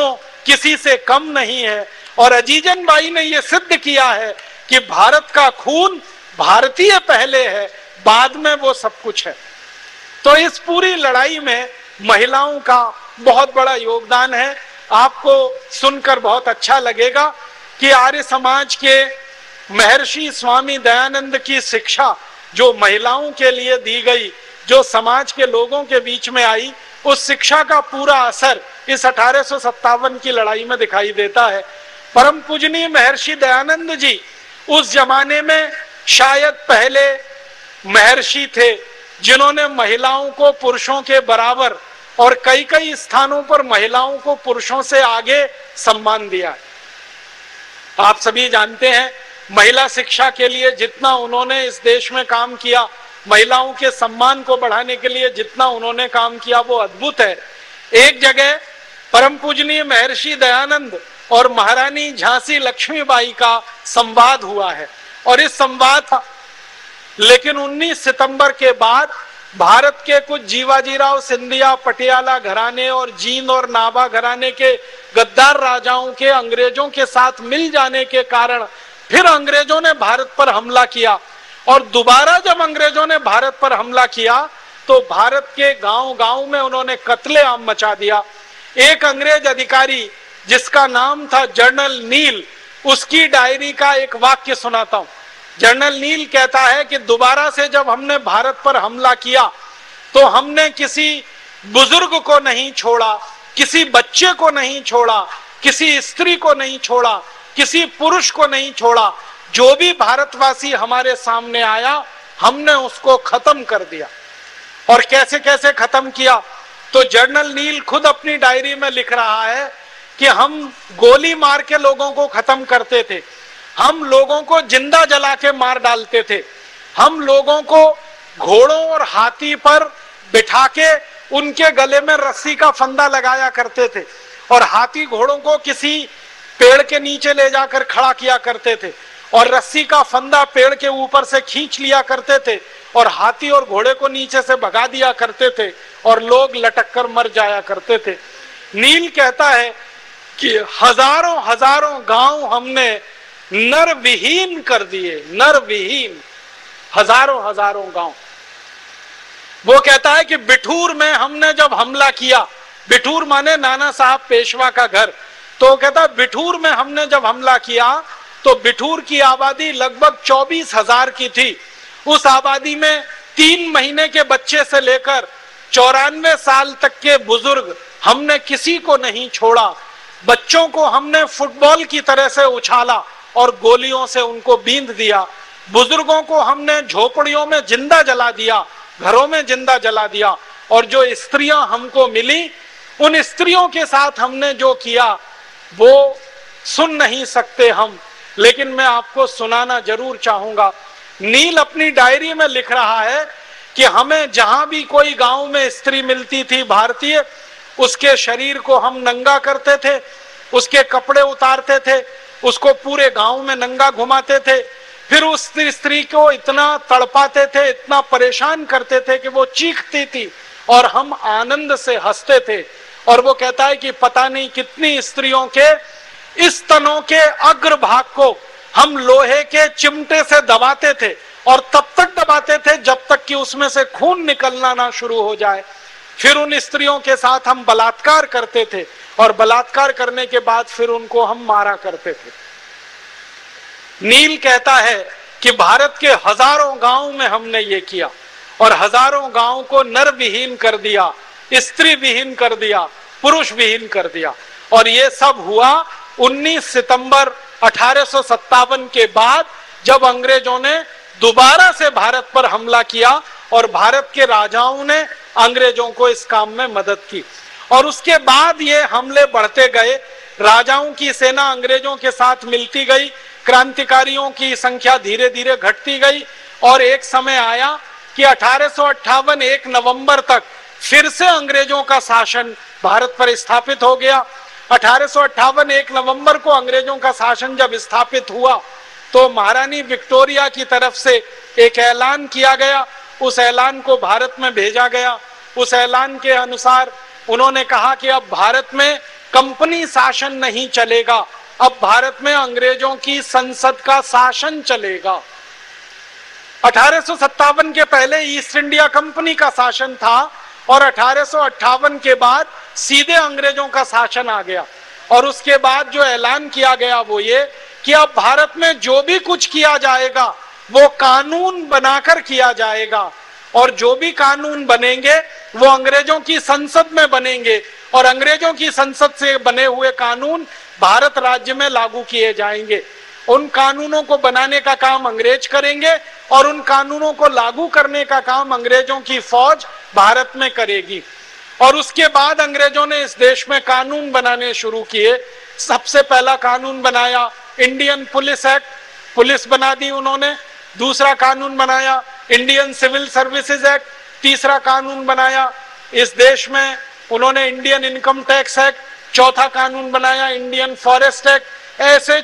किसी से कम नहीं है। और अजीजन बाई ने यह सिद्ध किया है कि भारत का खून भारतीय पहले है, बाद में वो सब कुछ है। तो इस पूरी लड़ाई में महिलाओं का बहुत बड़ा योगदान है। आपको सुनकर बहुत अच्छा लगेगा कि आर्य समाज के महर्षि स्वामी दयानंद की शिक्षा जो महिलाओं के लिए दी गई, जो समाज के लोगों के बीच में आई, उस शिक्षा का पूरा असर इस 1857 की लड़ाई में दिखाई देता है। परम पूजनीय महर्षि दयानंद जी उस जमाने में शायद पहले महर्षि थे जिन्होंने महिलाओं को पुरुषों के बराबर और कई कई स्थानों पर महिलाओं को पुरुषों से आगे सम्मान दिया है। आप सभी जानते हैं महिला शिक्षा के लिए जितना उन्होंने इस देश में काम किया, महिलाओं के सम्मान को बढ़ाने के लिए जितना उन्होंने काम किया, वो अद्भुत है। एक जगह परम पूजनीय महर्षि दयानंद और महारानी झांसी लक्ष्मीबाई का संवाद हुआ है और इस संवाद लेकिन 19 सितंबर के बाद भारत के कुछ जीवाजीराव सिंधिया, पटियाला घराने और जींद और नाभा घराने के गद्दार राजाओं के अंग्रेजों के साथ मिल जाने के कारण फिर अंग्रेजों ने भारत पर हमला किया। और दोबारा जब अंग्रेजों ने भारत पर हमला किया तो भारत के गांव-गांव में उन्होंने कत्लेआम मचा दिया। एक अंग्रेज अधिकारी जिसका नाम था जनरल नील, उसकी डायरी का एक वाक्य सुनाता हूं। जनरल नील कहता है कि दोबारा से जब हमने भारत पर हमला किया तो हमने किसी बुजुर्ग को नहीं छोड़ा, किसी बच्चे को नहीं छोड़ा, किसी स्त्री को नहीं छोड़ा, किसी पुरुष को नहीं छोड़ा। जो भी भारतवासी हमारे सामने आया हमने उसको खत्म कर दिया। और कैसे कैसे खत्म किया, तो जनरल नील खुद अपनी डायरी में लिख रहा है कि हम गोली मार के लोगों को खत्म करते थे, हम लोगों को जिंदा जला के मार डालते थे, हम लोगों को घोड़ों और हाथी पर बिठा के उनके गले में रस्सी का फंदा लगाया करते थे और हाथी घोड़ों को किसी पेड़ के नीचे ले जाकर खड़ा किया करते थे और रस्सी का फंदा पेड़ के ऊपर से खींच लिया करते थे और हाथी और घोड़े को नीचे से भगा दिया करते थे और लोग लटक कर मर जाया करते थे। नील कहता है कि हजारों हजारों गांव हमने नर विहीन कर दिए, नर विहीन, हजारों हजारों गांव। वो कहता है कि बिठूर में हमने जब हमला किया, बिठूर माने नाना साहब पेशवा का घर, तो कहता है बिठूर में हमने जब हमला किया तो बिठूर की आबादी लगभग 24,000 की थी। उस आबादी में 3 महीने के बच्चे से लेकर 94 साल तक के बुजुर्ग हमने किसी को नहीं छोड़ा। बच्चों को हमने फुटबॉल की तरह से उछाला और गोलियों से उनको बींध दिया। बुजुर्गों को हमने झोपड़ियों में जिंदा जला दिया, घरों में जिंदा जला दिया। और जो स्त्रियां हमको मिली, उन स्त्रियों के साथ हमने जो किया वो सुन नहीं सकते हम, लेकिन मैं आपको सुनाना जरूर चाहूंगा। नील अपनी डायरी में लिख रहा है कि हमें जहां भी कोई गांव में स्त्री मिलती थी भारतीय, उसके शरीर को हम नंगा करते थे, उसके कपड़े उतारते थे, उसको पूरे गांव में नंगा घुमाते थे, फिर उस स्त्री को इतना तड़पाते थे, इतना परेशान करते थे कि वो चीखती थी और हम आनंद से हंसते थे। और वो कहता है कि पता नहीं कितनी स्त्रियों के इस तनों के अग्र भाग को हम लोहे के चिमटे से दबाते थे और तब तक दबाते थे जब तक कि उसमें से खून निकलना ना शुरू हो जाए। फिर उन स्त्रियों के साथ हम बलात्कार करते थे और बलात्कार करने के बाद फिर उनको हम मारा करते थे। नील कहता है कि भारत के हजारों गांव में हमने ये किया और हजारों गांव को नर विहीन कर दिया, स्त्री विहीन कर दिया, पुरुष विहीन कर दिया। और ये सब हुआ 19 सितंबर 1857 के बाद, जब अंग्रेजों ने दोबारा से भारत पर हमला किया और भारत के राजाओं ने अंग्रेजों को इस काम में मदद की। और उसके बाद ये हमले बढ़ते गए, राजाओं की सेना अंग्रेजों के साथ मिलती गई, क्रांतिकारियों की संख्या धीरे धीरे घटती गई और एक समय आया कि 1858 1 नवंबर तक फिर से अंग्रेजों का शासन भारत पर स्थापित हो गया। 1858 1 नवंबर को अंग्रेजों का शासन जब स्थापित हुआ तो महारानी विक्टोरिया की तरफ से एक ऐलान किया गया, उस ऐलान को भारत में भेजा गया। उस ऐलान के अनुसार उन्होंने कहा कि अब भारत में कंपनी शासन नहीं चलेगा, अब भारत में अंग्रेजों की संसद का शासन चलेगा। 1857 के पहले ईस्ट इंडिया कंपनी का शासन था और 1858 के बाद सीधे अंग्रेजों का शासन आ गया। और उसके बाद जो ऐलान किया गया वो ये कि अब भारत में जो भी कुछ किया जाएगा वो कानून बनाकर किया जाएगा, और जो भी कानून बनेंगे वो अंग्रेजों की संसद में बनेंगे, और अंग्रेजों की संसद से बने हुए कानून भारत राज्य में लागू किए जाएंगे। उन कानूनों को बनाने का काम अंग्रेज करेंगे और उन कानूनों को लागू करने का काम अंग्रेजों की फौज भारत में करेगी। और उसके बाद अंग्रेजों ने इस देश में कानून बनाने शुरू किए। सबसे पहला कानून बनाया इंडियन पुलिस एक्ट, पुलिस बना दी उन्होंने। दूसरा कानून बनाया इंडियन सिविल सर्विसेज एक्ट। तीसरा कानून बनाया इस देश में उन्होंने इंडियन इनकम टैक्स एक्ट। चौथा कानून बनाया इंडियन फॉरेस्ट एक्ट। ऐसे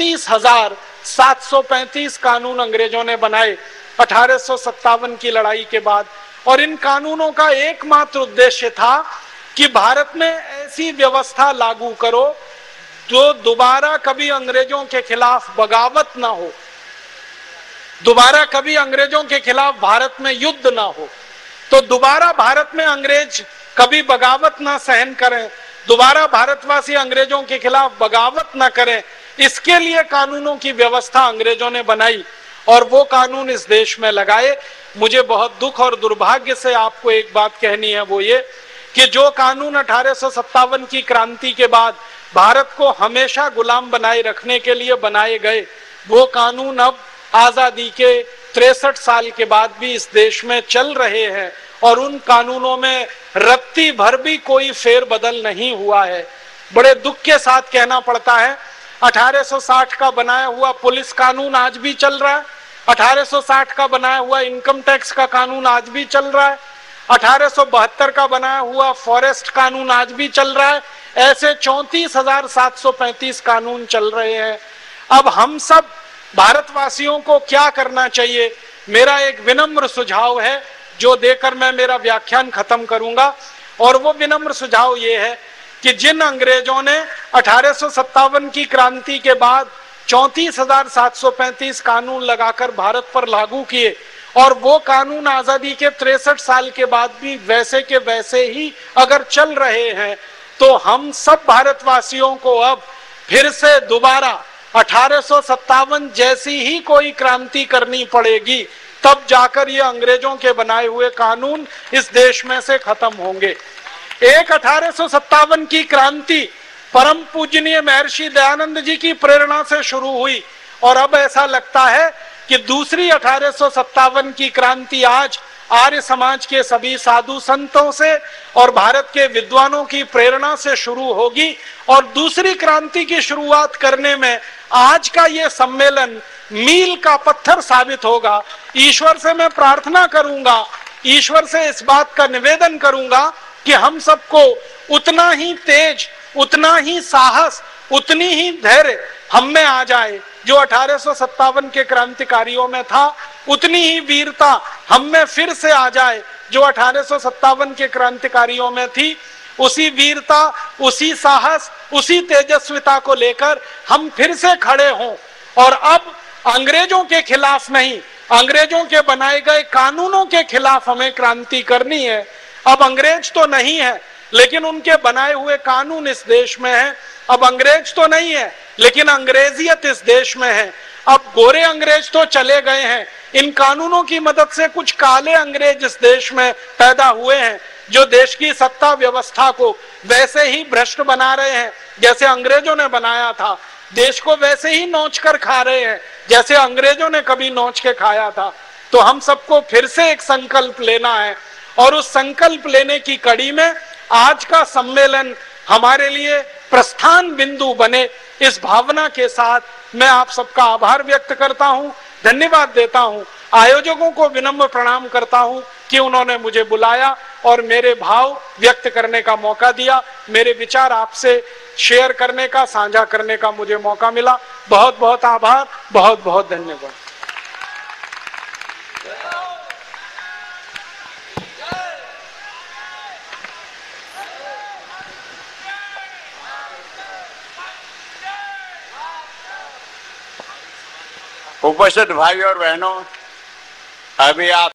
34,735 कानून अंग्रेजों ने बनाए 1857 की लड़ाई के बाद। और इन कानूनों का एकमात्र उद्देश्य था कि भारत में ऐसी व्यवस्था लागू करो जो दोबारा कभी अंग्रेजों के खिलाफ बगावत ना हो, दोबारा कभी अंग्रेजों के खिलाफ भारत में युद्ध ना हो, तो दोबारा भारत में अंग्रेज कभी बगावत ना सहन करें, दोबारा भारतवासी अंग्रेजों के खिलाफ बगावत ना करें। इसके लिए कानूनों की व्यवस्था अंग्रेजों ने बनाई और वो कानून इस देश में लगाए। मुझे बहुत दुख और दुर्भाग्य से आपको एक बात कहनी है, वो ये कि जो कानून 1857 की क्रांति के बाद भारत को हमेशा गुलाम बनाए रखने के लिए बनाए गए, वो कानून अब आजादी के 63 साल के बाद भी इस देश में चल रहे हैं और उन कानूनों में रत्ती भर भी कोई फेरबदल नहीं हुआ है। बड़े दुख के साथ कहना पड़ता है 1860 का बनाया हुआ पुलिस कानून आज भी चल रहा है, 1860 का बनाया हुआ इनकम टैक्स का कानून आज भी चल रहा है, 1872 का बनाया हुआ फॉरेस्ट कानून आज भी चल रहा है। ऐसे 34,735 कानून चल रहे हैं। अब हम सब भारतवासियों को क्या करना चाहिए? मेरा एक विनम्र सुझाव है जो देकर मैं मेरा व्याख्यान खत्म करूंगा, और वो विनम्र सुझाव ये है कि जिन अंग्रेजों ने 1857 की क्रांति के बाद 34,735 कानून लगाकर भारत पर लागू किए और वो कानून आजादी के 63 साल के बाद भी वैसे के वैसे ही अगर चल रहे हैं, तो हम सब भारतवासियों को अब फिर से दोबारा 1857 जैसी ही कोई क्रांति करनी पड़ेगी, तब जाकर ये अंग्रेजों के बनाए हुए कानून इस देश में से खत्म होंगे। एक 1857 की क्रांति परम पूजनीय महर्षि दयानंद जी की प्रेरणा से शुरू हुई और अब ऐसा लगता है कि दूसरी 1857 की क्रांति आज आर्य समाज के सभी साधु संतों से और भारत के विद्वानों की प्रेरणा से शुरू होगी। और दूसरी क्रांति की शुरुआत करने में आज का ये सम्मेलन मील का पत्थर साबित होगा। ईश्वर से मैं प्रार्थना करूंगा, ईश्वर से इस बात का निवेदन करूंगा कि हम सबको उतना ही तेज, उतना ही साहस, उतनी ही धैर्य हम में आ जाए जो 1857 के क्रांतिकारियों में था, उतनी ही वीरता हम में फिर से आ जाए जो 1857 के क्रांतिकारियों में थी। उसी वीरता, उसी साहस, उसी तेजस्विता को लेकर हम फिर से खड़े हों और अब अंग्रेजों के खिलाफ नहीं, अंग्रेजों के बनाए गए कानूनों के खिलाफ हमें क्रांति करनी है। अब अंग्रेज तो नहीं है लेकिन उनके बनाए हुए कानून इस देश में है। अब अंग्रेज तो नहीं है लेकिन अंग्रेजियत इस देश में है। अब गोरे अंग्रेज तो चले गए हैं, इन कानूनों की मदद से कुछ काले अंग्रेज इस देश में पैदा हुए हैं जो देश की सत्ता व्यवस्था को वैसे ही भ्रष्ट बना रहे हैं जैसे अंग्रेजों ने बनाया था, देश को वैसे ही नोच कर खा रहे हैं जैसे अंग्रेजों ने कभी नोच के खाया था। तो हम सबको फिर से एक संकल्प लेना है और उस संकल्प लेने की कड़ी में आज का सम्मेलन हमारे लिए प्रस्थान बिंदु बने, इस भावना के साथ मैं आप सबका आभार व्यक्त करता हूं, धन्यवाद देता हूं। आयोजकों को विनम्र प्रणाम करता हूं कि उन्होंने मुझे बुलाया और मेरे भाव व्यक्त करने का मौका दिया, मेरे विचार आपसे शेयर करने का, साझा करने का मुझे मौका मिला। बहुत बहुत आभार, बहुत बहुत धन्यवाद। उपस्थित भाई और बहनों, अभी आप